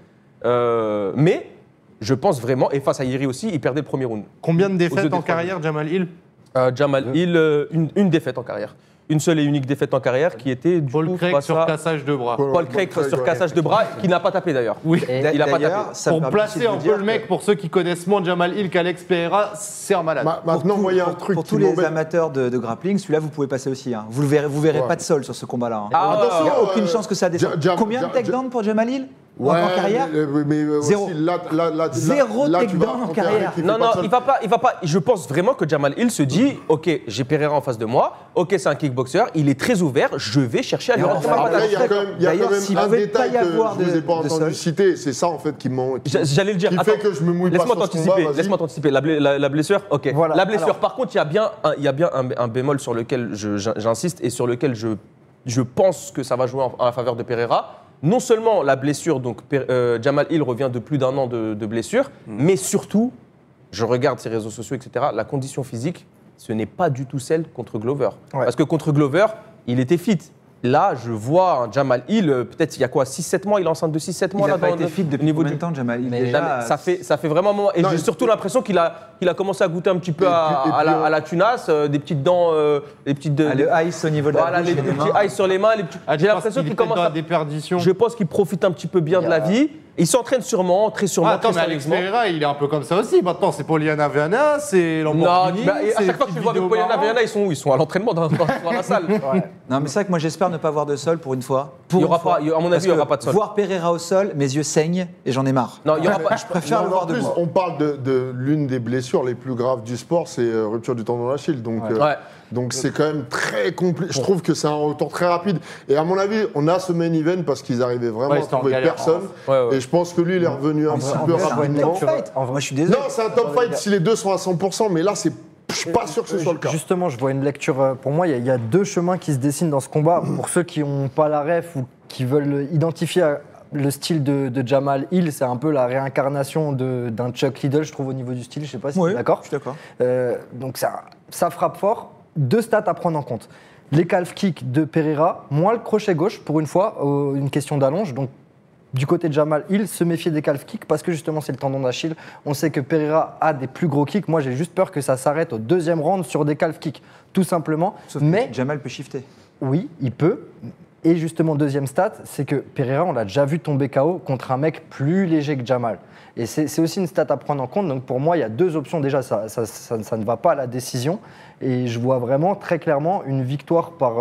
Mais je pense vraiment, et face à Yeri aussi, il perdait le premier round. Combien de Aux défaites deux en des carrière, Jamal Hill? Jamal Hill, une défaite en carrière. Une seule et unique défaite en carrière qui était du Paul coup Craig face sur à cassage de bras. Paul Craig sur cassage de bras, qui n'a pas tapé d'ailleurs. Oui. Et Il a pas D'ailleurs, tapé. ça me Pour permet placer aussi de un vous peu dire le mec, que pour ceux qui connaissent moins Jamal Hill qu'Alex Pereira, c'est un malade. Maintenant, moi, il y a un truc pour qui tous les m'embête. amateurs de grappling, celui-là, vous pouvez passer aussi. Hein. Vous verrez Ouais. pas de sol sur ce combat-là. Hein. Ah, Il n'y a attention, aucune chance que ça descende. Combien de takedowns pour Jamal Hill en carrière mais Zéro. aussi, Zéro tu vas takedown en affronter un carrière. mec qui fait Non, pas non, de sol. il va pas. Je pense vraiment que Jamal Hill se dit, ok, j'ai Pereira en face de moi, ok, c'est un kickboxer, il est très ouvert, je vais chercher à lui Et rentrer enfin, ma Après, patate. il y a quand même, il y a D'ailleurs, quand même s'il un pouvait détail pas y avoir que je vous ai pas de entendu sol. citer. C'est ça, en fait, qui J'allais le dire. qui Attends, fait que je me mouille pas laisse-moi sur ce combat. t'anticiper. vas-y. Laisse-moi t'anticiper. La blessure, ok. Voilà, La blessure. alors- Par contre, il y a bien un bémol sur lequel j'insiste et sur lequel je pense que ça va jouer en faveur de Pereira. Non seulement la blessure, donc Jamal Hill revient de plus d'un an de blessure, mais surtout, je regarde ses réseaux sociaux, etc. La condition physique, ce n'est pas du tout celle contre Glover. Ouais. Parce que contre Glover, il était fit. Là, je vois un Jamal Hill, peut-être il y a quoi, 6-7 mois, il est enceinte de 6-7 mois Il là, n'a pas dans- été fit au depuis niveau combien du- de temps, Jamal Hill Mais Non, déjà, mais ça fait vraiment un moment. Et Non, j'ai et- surtout l'impression qu'il a commencé à goûter un petit peu à la tunasse, des petites dents, des petites. Ah, le ice au niveau de la voilà, bouche les et des petits mains. ice sur les mains. J'ai l'impression qu'il commence dans à. la déperdition. Je pense qu'il profite un petit peu bien de la vie. Il s'entraîne sûrement, très sûrement, Ah, attends, très mais Alex sérieusement. Pereira, il est un peu comme ça aussi. Maintenant, c'est Poliana Viana, c'est Non, Lamborghini. bah, et à c'est chaque fois que je petite le vois avec vidéo Poyana marrante. Viana, ils sont où? Ils sont à l'entraînement dans la salle. Non, mais c'est vrai que moi j'espère ne pas voir de sol pour une fois. Il y aura Pour une pas- fois. à mon avis, Parce il y aura que pas de sol. Voir Pereira au sol, mes yeux saignent et j'en ai marre. Non, il y aura pas. Je préfère Non, le mais voir en plus, debout. on parle de l'une des blessures les plus graves du sport, c'est rupture du tendon d'Achille. Donc, Ouais. Donc c'est quand même très compliqué. Je trouve que c'est un retour très rapide. Et à mon avis, on a ce main event parce qu'ils arrivaient vraiment à trouver personne. Et je pense que lui, il est revenu un petit peu rapidement. En vrai, je suis désolé. Non, c'est un top fight si les deux sont à 100%, mais là, je suis pas sûr que ce soit le cas. Justement, je vois une lecture. Pour moi, il y a deux chemins qui se dessinent dans ce combat. Pour ceux qui n'ont pas la ref ou qui veulent identifier le style de Jamal Hill, c'est un peu la réincarnation d'un Chuck Liddell, je trouve, au niveau du style. Je sais pas si tu es d'accord. Je suis d'accord. Donc ça frappe fort. Deux stats à prendre en compte. Les calf kicks de Pereira, moins le crochet gauche, pour une fois, une question d'allonge. Donc, du côté de Jamal Hill, se méfier des calf kicks parce que justement c'est le tendon d'Achille. On sait que Pereira a des plus gros kicks. Moi j'ai juste peur que ça s'arrête au deuxième round sur des calf kicks, tout simplement. Sauf mais que Jamal peut shifter. Oui, il peut. Et justement, deuxième stat, c'est que Pereira, on l'a déjà vu tomber KO contre un mec plus léger que Jamal. Et c'est aussi une stat à prendre en compte. Donc pour moi, il y a deux options. Déjà, ça ne va pas à la décision. Et je vois vraiment très clairement une victoire par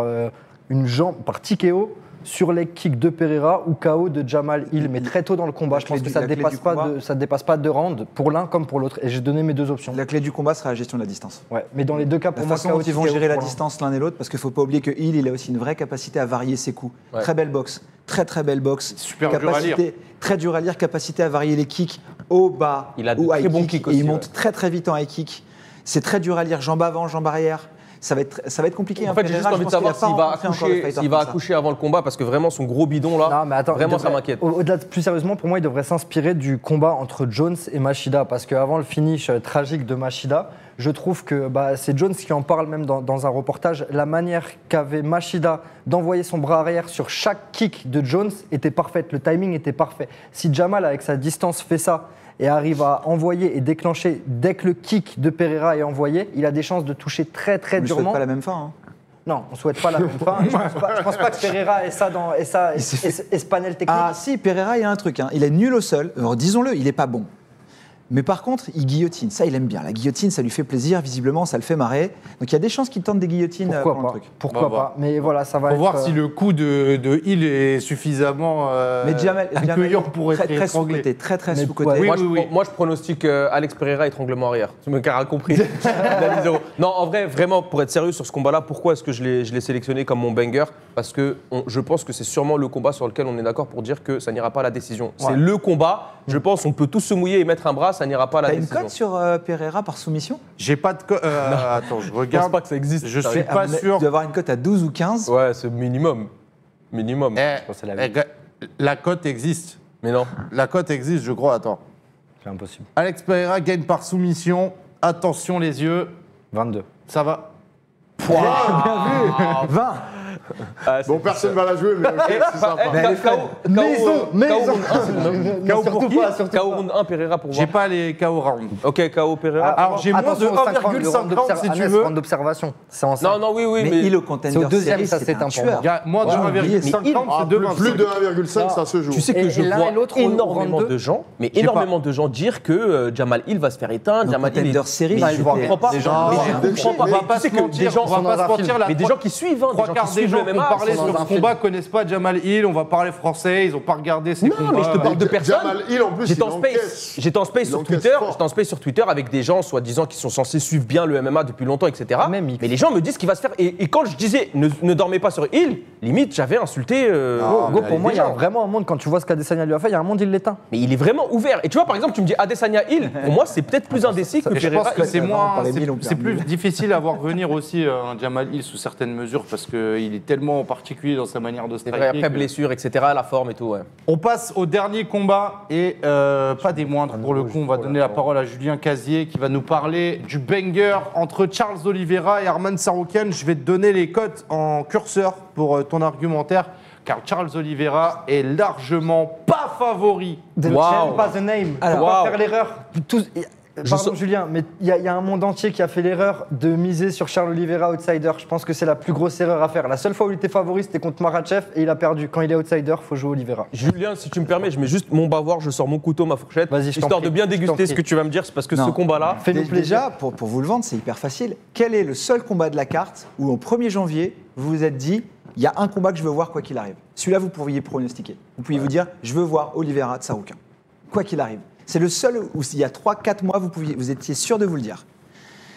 TKO sur les kicks de Pereira ou KO de Jamal Hill, mais très tôt dans le combat. Je pense que ça ne dépasse pas 2 rounds pour l'un comme pour l'autre. Et j'ai donné mes deux options. La clé du combat sera la gestion de la distance. Ouais, mais dans les deux cas, pour moi, façon dont ils vont gérer la distance l'un et l'autre, parce qu'il ne faut pas oublier que Hill, il a aussi une vraie capacité à varier ses coups. Ouais. Très belle boxe, très belle boxe. Super dur à lire. Très dur à lire, capacité à varier les kicks au bas il a de ou très bons kicks aussi. Et il monte très vite en high kick. C'est très dur à lire, jambe avant, jambe arrière. Ça va être compliqué. En fait, j'ai juste envie de savoir s'il va accoucher avant le combat, parce que vraiment, son gros bidon là, non, mais attends, vraiment ça m'inquiète. Au-delà de plus sérieusement, pour moi, il devrait s'inspirer du combat entre Jones et Machida, parce qu'avant le finish tragique de Machida, je trouve que c'est Jones qui en parle même dans un reportage. La manière qu'avait Machida d'envoyer son bras arrière sur chaque kick de Jones était parfaite, le timing était parfait. Si Jamal, avec sa distance, fait ça, et arrive à envoyer et déclencher dès que le kick de Pereira est envoyé, il a des chances de toucher très durement. On ne souhaite pas la même fin. Hein. Non, on ne souhaite pas la même fin. Je pense pas que Pereira ait ça dans ce panel technique. Ah si, Pereira, il y a un truc. Hein. Il est nul au sol. Alors, disons-le, il n'est pas bon. Mais par contre, il guillotine. Ça, il aime bien. La guillotine, ça lui fait plaisir. Visiblement, ça le fait marrer. Donc il y a des chances qu'il tente des guillotines. Pourquoi pas. Mais voilà, ça va. Faut voir si le coup de Hill est suffisamment accueillant pour être étranglé. Très sous-côté. Moi, je pronostique Alex Pereira étranglement arrière. Tu me as compris. Non, en vrai, vraiment, pour être sérieux sur ce combat-là, pourquoi est-ce que je l'ai sélectionné comme mon banger? Parce que je pense que c'est sûrement le combat sur lequel on est d'accord pour dire que ça n'ira pas à la décision. C'est le combat. Je pense qu'on peut tous se mouiller et mettre un bras. Ça n'ira pas à la décision. T'as une cote sur Pereira par soumission? J'ai pas de cote. Attends, je regarde. Je pense pas que ça existe. Je suis pas sûr. Tu dois avoir une cote à 12 ou 15. Ouais, c'est minimum. La cote existe. Mais non. La cote existe, je crois. Attends. C'est impossible. Alex Pereira gagne par soumission. Attention les yeux. 22. Ça va. Bien vu. 20. Bon, personne ne va la jouer, mais okay, c'est sympa. KO round 1, Pereira pour voir. J'ai pas les KO round. Ok, KO Pereira. Alors j'ai moins de 1,50 si tu veux. Round d'observation. Non, oui. Mais il au contender c'est au deuxième, série, ça c'est un tueur. Moins de 1,50, c'est 2,25. Plus de 1,5, ça se joue. Tu sais que je vois énormément de gens, mais énormément de gens dire que Jamal Hill va se faire éteindre. Jamal Hill contender série, je comprends pas. Des gens, on va pas se mentir, mais des gens qui suivent, trois quarts des gens qui ont parlé sur ce combat connaissent pas Jamal Hill. On va parler français, ils ont pas regardé ces combats. Non, mais je te parle de personne. Jamal Hill, en plus, J'étais en space sur Twitter avec des gens soi-disant qui sont censés suivre bien le MMA depuis longtemps, etc. Mais les gens me disent qu'il va se faire. Et quand je disais ne dormez pas sur Hill, limite j'avais insulté. Pour moi, il y a vraiment un monde. Quand tu vois ce qu'Adesanya lui a fait, il y a un monde, il l'éteint. Mais il est vraiment ouvert. Et tu vois, par exemple, tu me dis Adesanya Hill. Pour moi, c'est peut-être plus indécis que Pereira. Je pense que c'est plus difficile à voir venir aussi un Jamal Hill sous certaines mesures parce qu'il est tellement particulier dans sa manière de striker. Après blessure, etc., la forme et tout, ouais. On passe au dernier combat et pas des moindres pour le coup. On va donner la parole à Julien Casier qui va nous parler du banger entre Charles Oliveira et Arman Tsarukyan. Je vais te donner les cotes en curseur pour ton argumentaire. Car Charles Oliveira est largement pas favori. Pas the name. Alors, on va faire l'erreur. Pardon Julien, mais il y a un monde entier qui a fait l'erreur de miser sur Charles Oliveira outsider. Je pense que c'est la plus grosse erreur à faire. La seule fois où il était favori, c'était contre Makhachev et il a perdu. Quand il est outsider, il faut jouer Oliveira. Julien, si tu me permets, je mets juste mon bavoir, je sors mon couteau, ma fourchette, histoire de bien déguster ce que tu vas me dire. C'est parce que ce combat-là... Fais-nous plaisir. Pour vous le vendre, c'est hyper facile. Quel est le seul combat de la carte où au 1er janvier, vous vous êtes dit il y a un combat que je veux voir quoi qu'il arrive? Celui-là, vous pourriez pronostiquer. Vous pouviez vous dire je veux voir Oliveira Tsarukyan. Quoi qu'il arrive. C'est le seul où il y a 3-4 mois, vous étiez sûr de vous le dire.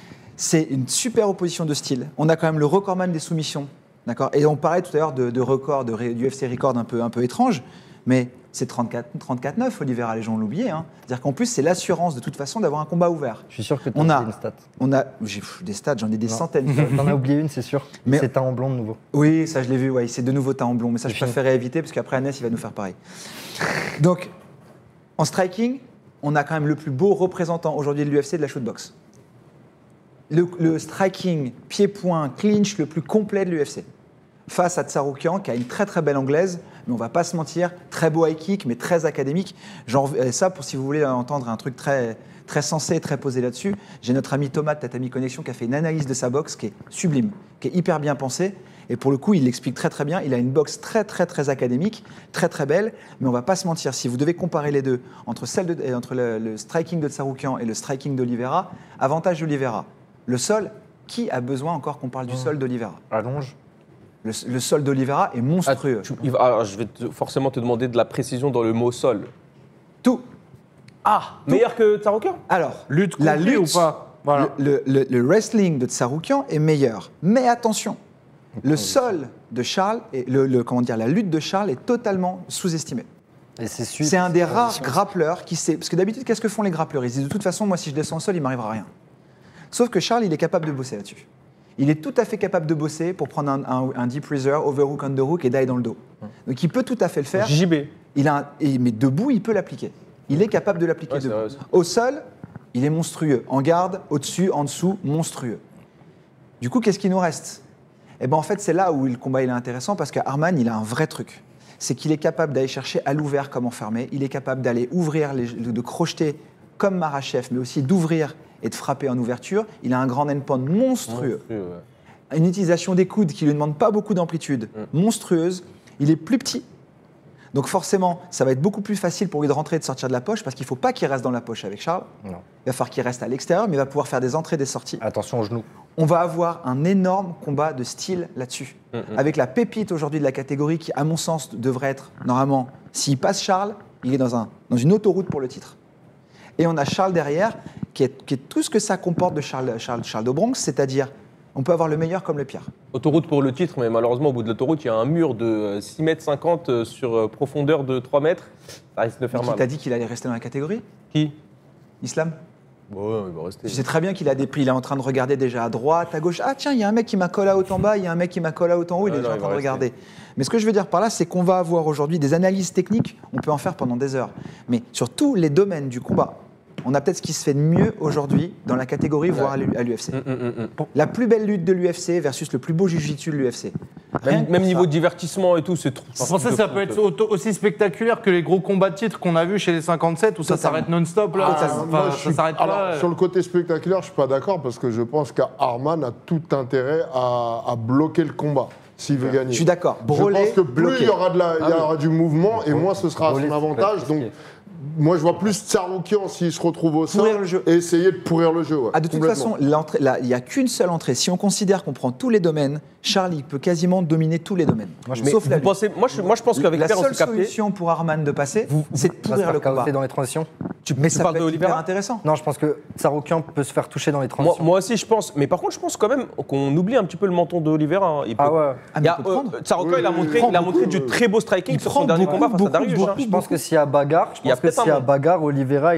C'est une super opposition de style. On a quand même le recordman des soumissions. D'accord. Et on parlait tout à l'heure de record, du UFC record un peu étrange, mais c'est 34-9, Oliveira, les gens l'ont oublié. Hein. C'est-à-dire qu'en plus, c'est l'assurance de toute façon d'avoir un combat ouvert. Je suis sûr que tu as une stat. J'ai des stats, j'en ai des centaines. T'en as oublié une, c'est sûr. Mais c'est Tahan Blond de nouveau. Oui, ça je l'ai vu, ouais, c'est de nouveau Tahan Blond, mais ça je préférais éviter parce qu'après Anes, il va nous faire pareil. Donc, en striking, on a quand même le plus beau représentant aujourd'hui de l'UFC de la shootbox. Le striking, pied-point, clinch le plus complet de l'UFC. Face à Tsarukyan, qui a une très très belle anglaise, mais on va pas se mentir, très beau high kick, mais très académique. Genre, ça, pour si vous voulez entendre un truc très, très sensé, très posé là-dessus, j'ai notre ami Thomas de Tatami Connection qui a fait une analyse de sa boxe qui est sublime, qui est hyper bien pensée. Et pour le coup, il l'explique très très bien. Il a une boxe très très très académique, très très belle, mais on va pas se mentir. Si vous devez comparer les deux, entre le striking de Tsarukyan et le striking d'Oliveira, avantage d'Oliveira. Le sol, qui a besoin encore qu'on parle du sol d'Oliveira? Allonge. Le sol d'Oliveira est monstrueux. Alors, je vais forcément te demander de la précision dans le mot sol. Tout. Meilleur que Tsarukyan? Alors, La lutte ou pas? Voilà. Le wrestling de Tsarukyan est meilleur. Mais attention, le sol de Charles, et la lutte de Charles est totalement sous-estimée. C'est un des rares grappleurs qui sait. Parce que d'habitude, qu'est-ce que font les grappleurs? Ils disent de toute façon, moi, si je descends au sol, il ne m'arrivera rien. Sauf que Charles, il est capable de bosser là-dessus. Il est tout à fait capable de bosser pour prendre un deep reserve, overhook, underhook et die dans le dos. Donc il peut tout à fait le faire. JB. Mais debout, il peut l'appliquer. Il est capable de l'appliquer debout. Vrai, au sol, il est monstrueux. En garde, au-dessus, en dessous, monstrueux. Du coup, qu'est-ce qui nous reste? Eh ben, en fait, c'est là où le combat il est intéressant parce qu'Arman, il a un vrai truc. C'est qu'il est capable d'aller chercher à l'ouvert comme enfermé. Il est capable d'aller ouvrir, de crocheter comme Makhachev, mais aussi d'ouvrir et de frapper en ouverture. Il a un grand endpoint monstrueux. Une utilisation des coudes qui ne lui demande pas beaucoup d'amplitude, monstrueuse. Il est plus petit. Donc forcément, ça va être beaucoup plus facile pour lui de rentrer et de sortir de la poche parce qu'il ne faut pas qu'il reste dans la poche avec Charles. Non. Il va falloir qu'il reste à l'extérieur, mais il va pouvoir faire des entrées et des sorties. Attention aux genoux. On va avoir un énorme combat de style là-dessus. Avec la pépite aujourd'hui de la catégorie qui, à mon sens, devrait être, normalement, s'il passe Charles, il est dans une autoroute pour le titre. Et on a Charles derrière, qui est tout ce que ça comporte de Charles de Bronx, c'est-à-dire on peut avoir le meilleur comme le pire. Autoroute pour le titre, mais malheureusement, au bout de l'autoroute, il y a un mur de 6,50 m sur profondeur de 3 mètres. Ça risque de faire mal. Qui t'a dit qu'il allait rester dans la catégorie? Qui? Islam? Bon, il va rester. Je sais très bien qu'il a des prix. Il est en train de regarder déjà à droite, à gauche. Ah tiens, il y a un mec qui m'a call out en bas, il y a un mec qui m'a call out en haut, il est déjà en train de regarder. Mais ce que je veux dire par là, c'est qu'on va avoir aujourd'hui des analyses techniques, on peut en faire pendant des heures. Mais sur tous les domaines du combat, on a peut-être ce qui se fait de mieux aujourd'hui dans la catégorie, voire à l'UFC. La plus belle lutte de l'UFC versus le plus beau jiu-jitsu de l'UFC. Même niveau de divertissement et tout, c'est trop. Vous pensez que ça peut être aussi spectaculaire que les gros combats de titres qu'on a vus chez les 57 où ça s'arrête non-stop là? Ça s'arrête pas. Sur le côté spectaculaire, je suis pas d'accord parce que je pense qu'Arman a tout intérêt à bloquer le combat s'il veut gagner. Je suis d'accord. Je pense que plus il y aura du mouvement et moins ce sera à son avantage. Donc moi, je vois plus Tsarukyan s'il se retrouve au sol et essayer de pourrir le jeu. Ouais, de toute façon, il n'y a qu'une seule entrée. Si on considère qu'on prend tous les domaines, Charlie peut quasiment dominer tous les domaines. Sauf la lutte. Moi, je pense qu'avec la Pierre, on seule s'est capté. solution pour Arman de passer, c'est de pourrir le combat. Dans les transitions. Mais ça parles peut de être hyper Oliveira intéressant. Non, je pense que Tsarukyan peut se faire toucher dans les transitions. Moi aussi, je pense. Mais par contre, je pense quand même qu'on oublie un petit peu le menton de Oliveira. Ah ouais. Tsarukyan, il a montré du très beau striking sur son dernier combat face à Dariush. Je pense que s'il y a bagarre, Oliveira,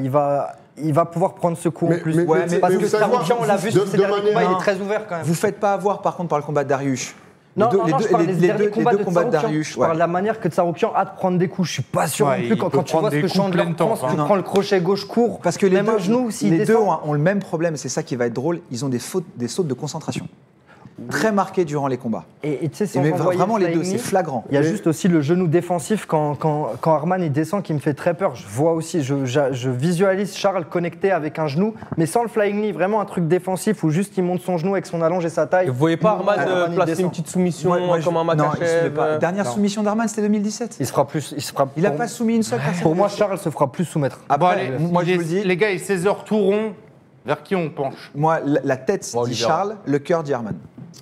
il va pouvoir prendre ce coup en plus. Parce que Tsarukyan, on l'a vu sur ses derniers combats, il est très ouvert quand même. Vous faites pas avoir par contre par le combat de Dariush. Non, je parle des derniers combats de Dariush. Je parle de la manière que Tsarukyan a de prendre des coups. Je suis pas sûr non plus quand tu vois ce que Chandler pense. Tu prends le crochet gauche court, parce que les deux ont le même problème. C'est ça qui va être drôle. Ils ont des sautes de concentration très marqués durant les combats. Et tu sais, mais vraiment les deux, c'est flagrant. Il y a juste aussi le genou défensif quand Arman il descend qui me fait très peur. Je vois aussi, je visualise Charles connecté avec un genou, mais sans le flying knee, vraiment un truc défensif où juste il monte son genou avec son allonge et sa taille. Vous voyez pas Arman placer une petite soumission comme un Makhachev? La dernière soumission d'Arman, c'était 2017. Il n'a pas soumis une seule personne. Pour moi, Charles se fera plus soumettre. Moi, je vous le dis, les gars, il est 16h tout rond. Vers qui on penche? Moi, la tête dit Charles, le cœur dit Arman.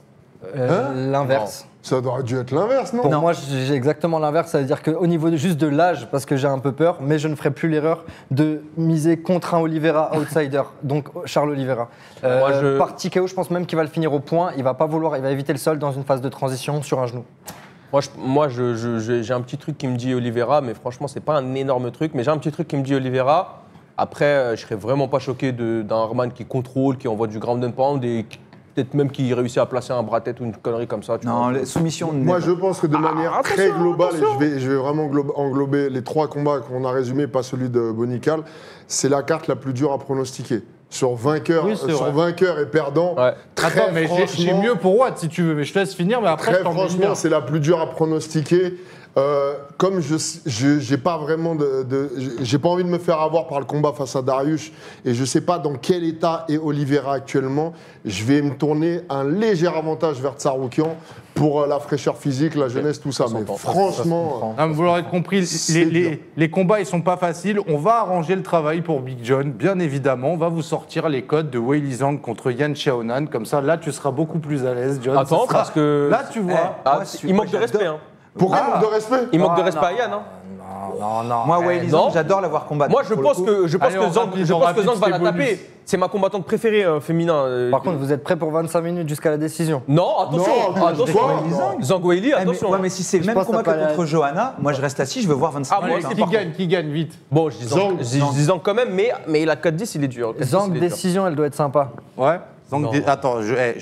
L'inverse. Ça aurait dû être l'inverse, non? Pour moi, j'ai exactement l'inverse. Ça veut dire qu'au niveau juste de l'âge, parce que j'ai un peu peur, mais je ne ferai plus l'erreur de miser contre un Oliveira outsider, donc Charles Oliveira. Par TKO, je pense même qu'il va le finir au point. Il va pas vouloir, il va éviter le sol dans une phase de transition sur un genou. Moi, j'ai un petit truc qui me dit Oliveira, mais franchement, c'est pas un énorme truc. Mais j'ai un petit truc qui me dit Oliveira. Après, je serais vraiment pas choqué d'un Arman qui contrôle, qui envoie du ground and pound et peut-être même qui réussit à placer un bras-tête ou une connerie comme ça. Non, les soumissions. Moi, je pense que de manière très globale, et je vais vraiment englober les 3 combats qu'on a résumés, pas celui de Bonical, c'est la carte la plus dure à pronostiquer. Sur vainqueur, vainqueur et perdant. Ouais. Attends, mais j'ai mieux pour Watt si tu veux, mais je te laisse finir, mais après, très franchement, c'est la plus dure à pronostiquer. Comme j'ai pas vraiment j'ai pas envie de me faire avoir par le combat face à Dariush et je sais pas dans quel état est Oliveira actuellement, je vais me tourner un léger avantage vers Tsarukyan pour la fraîcheur physique, la jeunesse, tout ça. Mais franchement, vous l'aurez compris, les combats ils sont pas faciles. On va arranger le travail pour Big John, bien évidemment. On va vous sortir les codes de Weili Zhang contre Yan Xiaonan, comme ça là tu seras beaucoup plus à l'aise, John. Attends, parce que là tu vois, il manque de respect. Hein. Pourquoi il manque de respect? Il manque de respect à Yann. Hein. Non. Moi, Weili Zhang, j'adore la voir combattre. Moi, je pense que Zhang va la taper. C'est ma combattante préférée féminin. Par contre, vous êtes prêts pour 25 minutes jusqu'à la décision? Non, attention. Non. Zhang Weili, attention. Ouais, mais si c'est le même combat que contre Johanna, moi je reste assis, je veux voir 25 minutes. qui gagne vite. Bon, je dis Zhang quand même, mais la 4-10, il est dur. Zhang décision, elle doit être sympa. Ouais. Attends,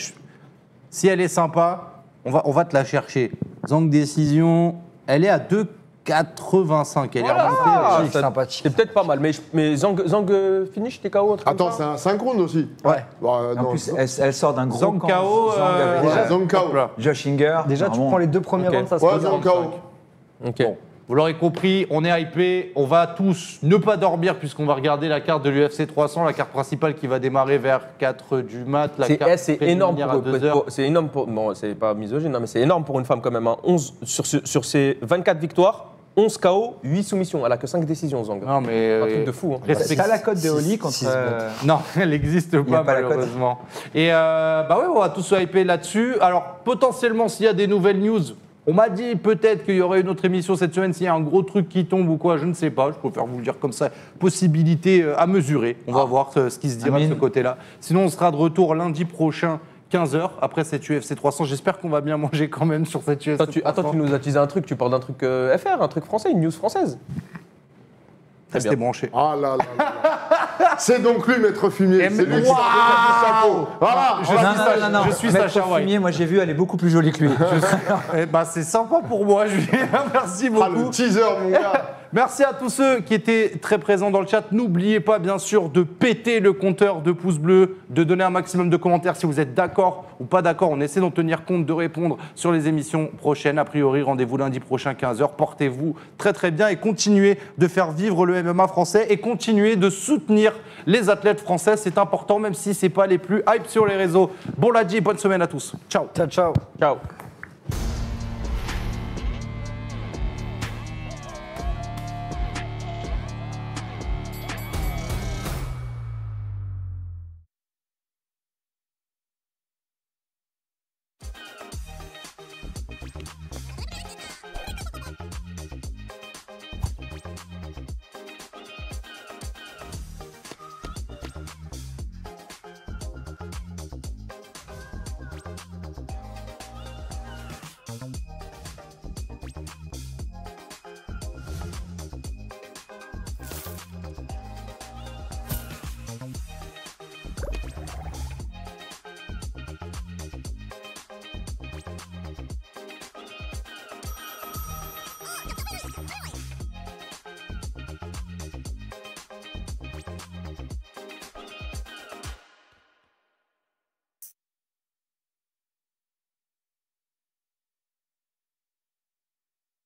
si elle est sympa, on va te la chercher. Zhang décision, elle est à 2,85. Elle est remontée. Sympathique. C'est peut-être pas mal, mais Zhang finish, t'es KO. Attends, c'est un 5 rounds aussi. Ouais. En plus, elle sort d'un gros Zhang camp. KO. Zhang KO. Josh Inger. Déjà, tu prends les 2 premiers rounds, ça se Ouais, passe. Zhang KO. Ok. Bon, vous l'aurez compris, on est hypé. On va tous ne pas dormir puisqu'on va regarder la carte de l'UFC 300, la carte principale qui va démarrer vers 4 du mat. C'est énorme c'est énorme pour. Bon, c'est pas misogyne, mais c'est énorme pour une femme quand même. Hein. 11 sur ses 24 victoires, 11 KO, 8 soumissions. Elle a que 5 décisions, Zhang. Non, mais. Un truc de fou. Hein. C'est pas la cote de Oli contre. Non, elle n'existe pas, pas la cote. malheureusement. Et bah ouais, on va tous se hyper là-dessus. Alors, potentiellement, s'il y a des nouvelles news, on m'a dit peut-être qu'il y aurait une autre émission cette semaine s'il y a un gros truc qui tombe ou quoi, je ne sais pas. Je préfère vous le dire comme ça. Possibilité à mesurer. On va voir ce qui se dira de ce côté-là. Sinon, on sera de retour lundi prochain. 15h après cette UFC 300. J'espère qu'on va bien manger quand même sur cette UFC 300. Attends, tu nous as teasé un truc, tu parles d'un truc FR, un truc français, une news française. Restez branchés. Ah là là là là. C'est donc lui, Maître Fumier. C'est lui qui s'en chapeau. Voilà. Je suis Sacha White. Fumier, moi j'ai vu, elle est beaucoup plus jolie que lui. Eh ben, c'est sympa pour moi, Julien. Merci beaucoup. Ah, le teaser, mon gars. Merci à tous ceux qui étaient très présents dans le chat. N'oubliez pas, bien sûr, de péter le compteur de pouces bleus, de donner un maximum de commentaires si vous êtes d'accord ou pas d'accord. On essaie d'en tenir compte, de répondre sur les émissions prochaines. A priori, rendez-vous lundi prochain, 15h. Portez-vous très, très bien et continuez de faire vivre le MMA français et continuez de soutenir les athlètes français. C'est important, même si ce n'est pas les plus hype sur les réseaux. Bon lundi et bonne semaine à tous. Ciao. Ciao, ciao. Ciao. Thank you.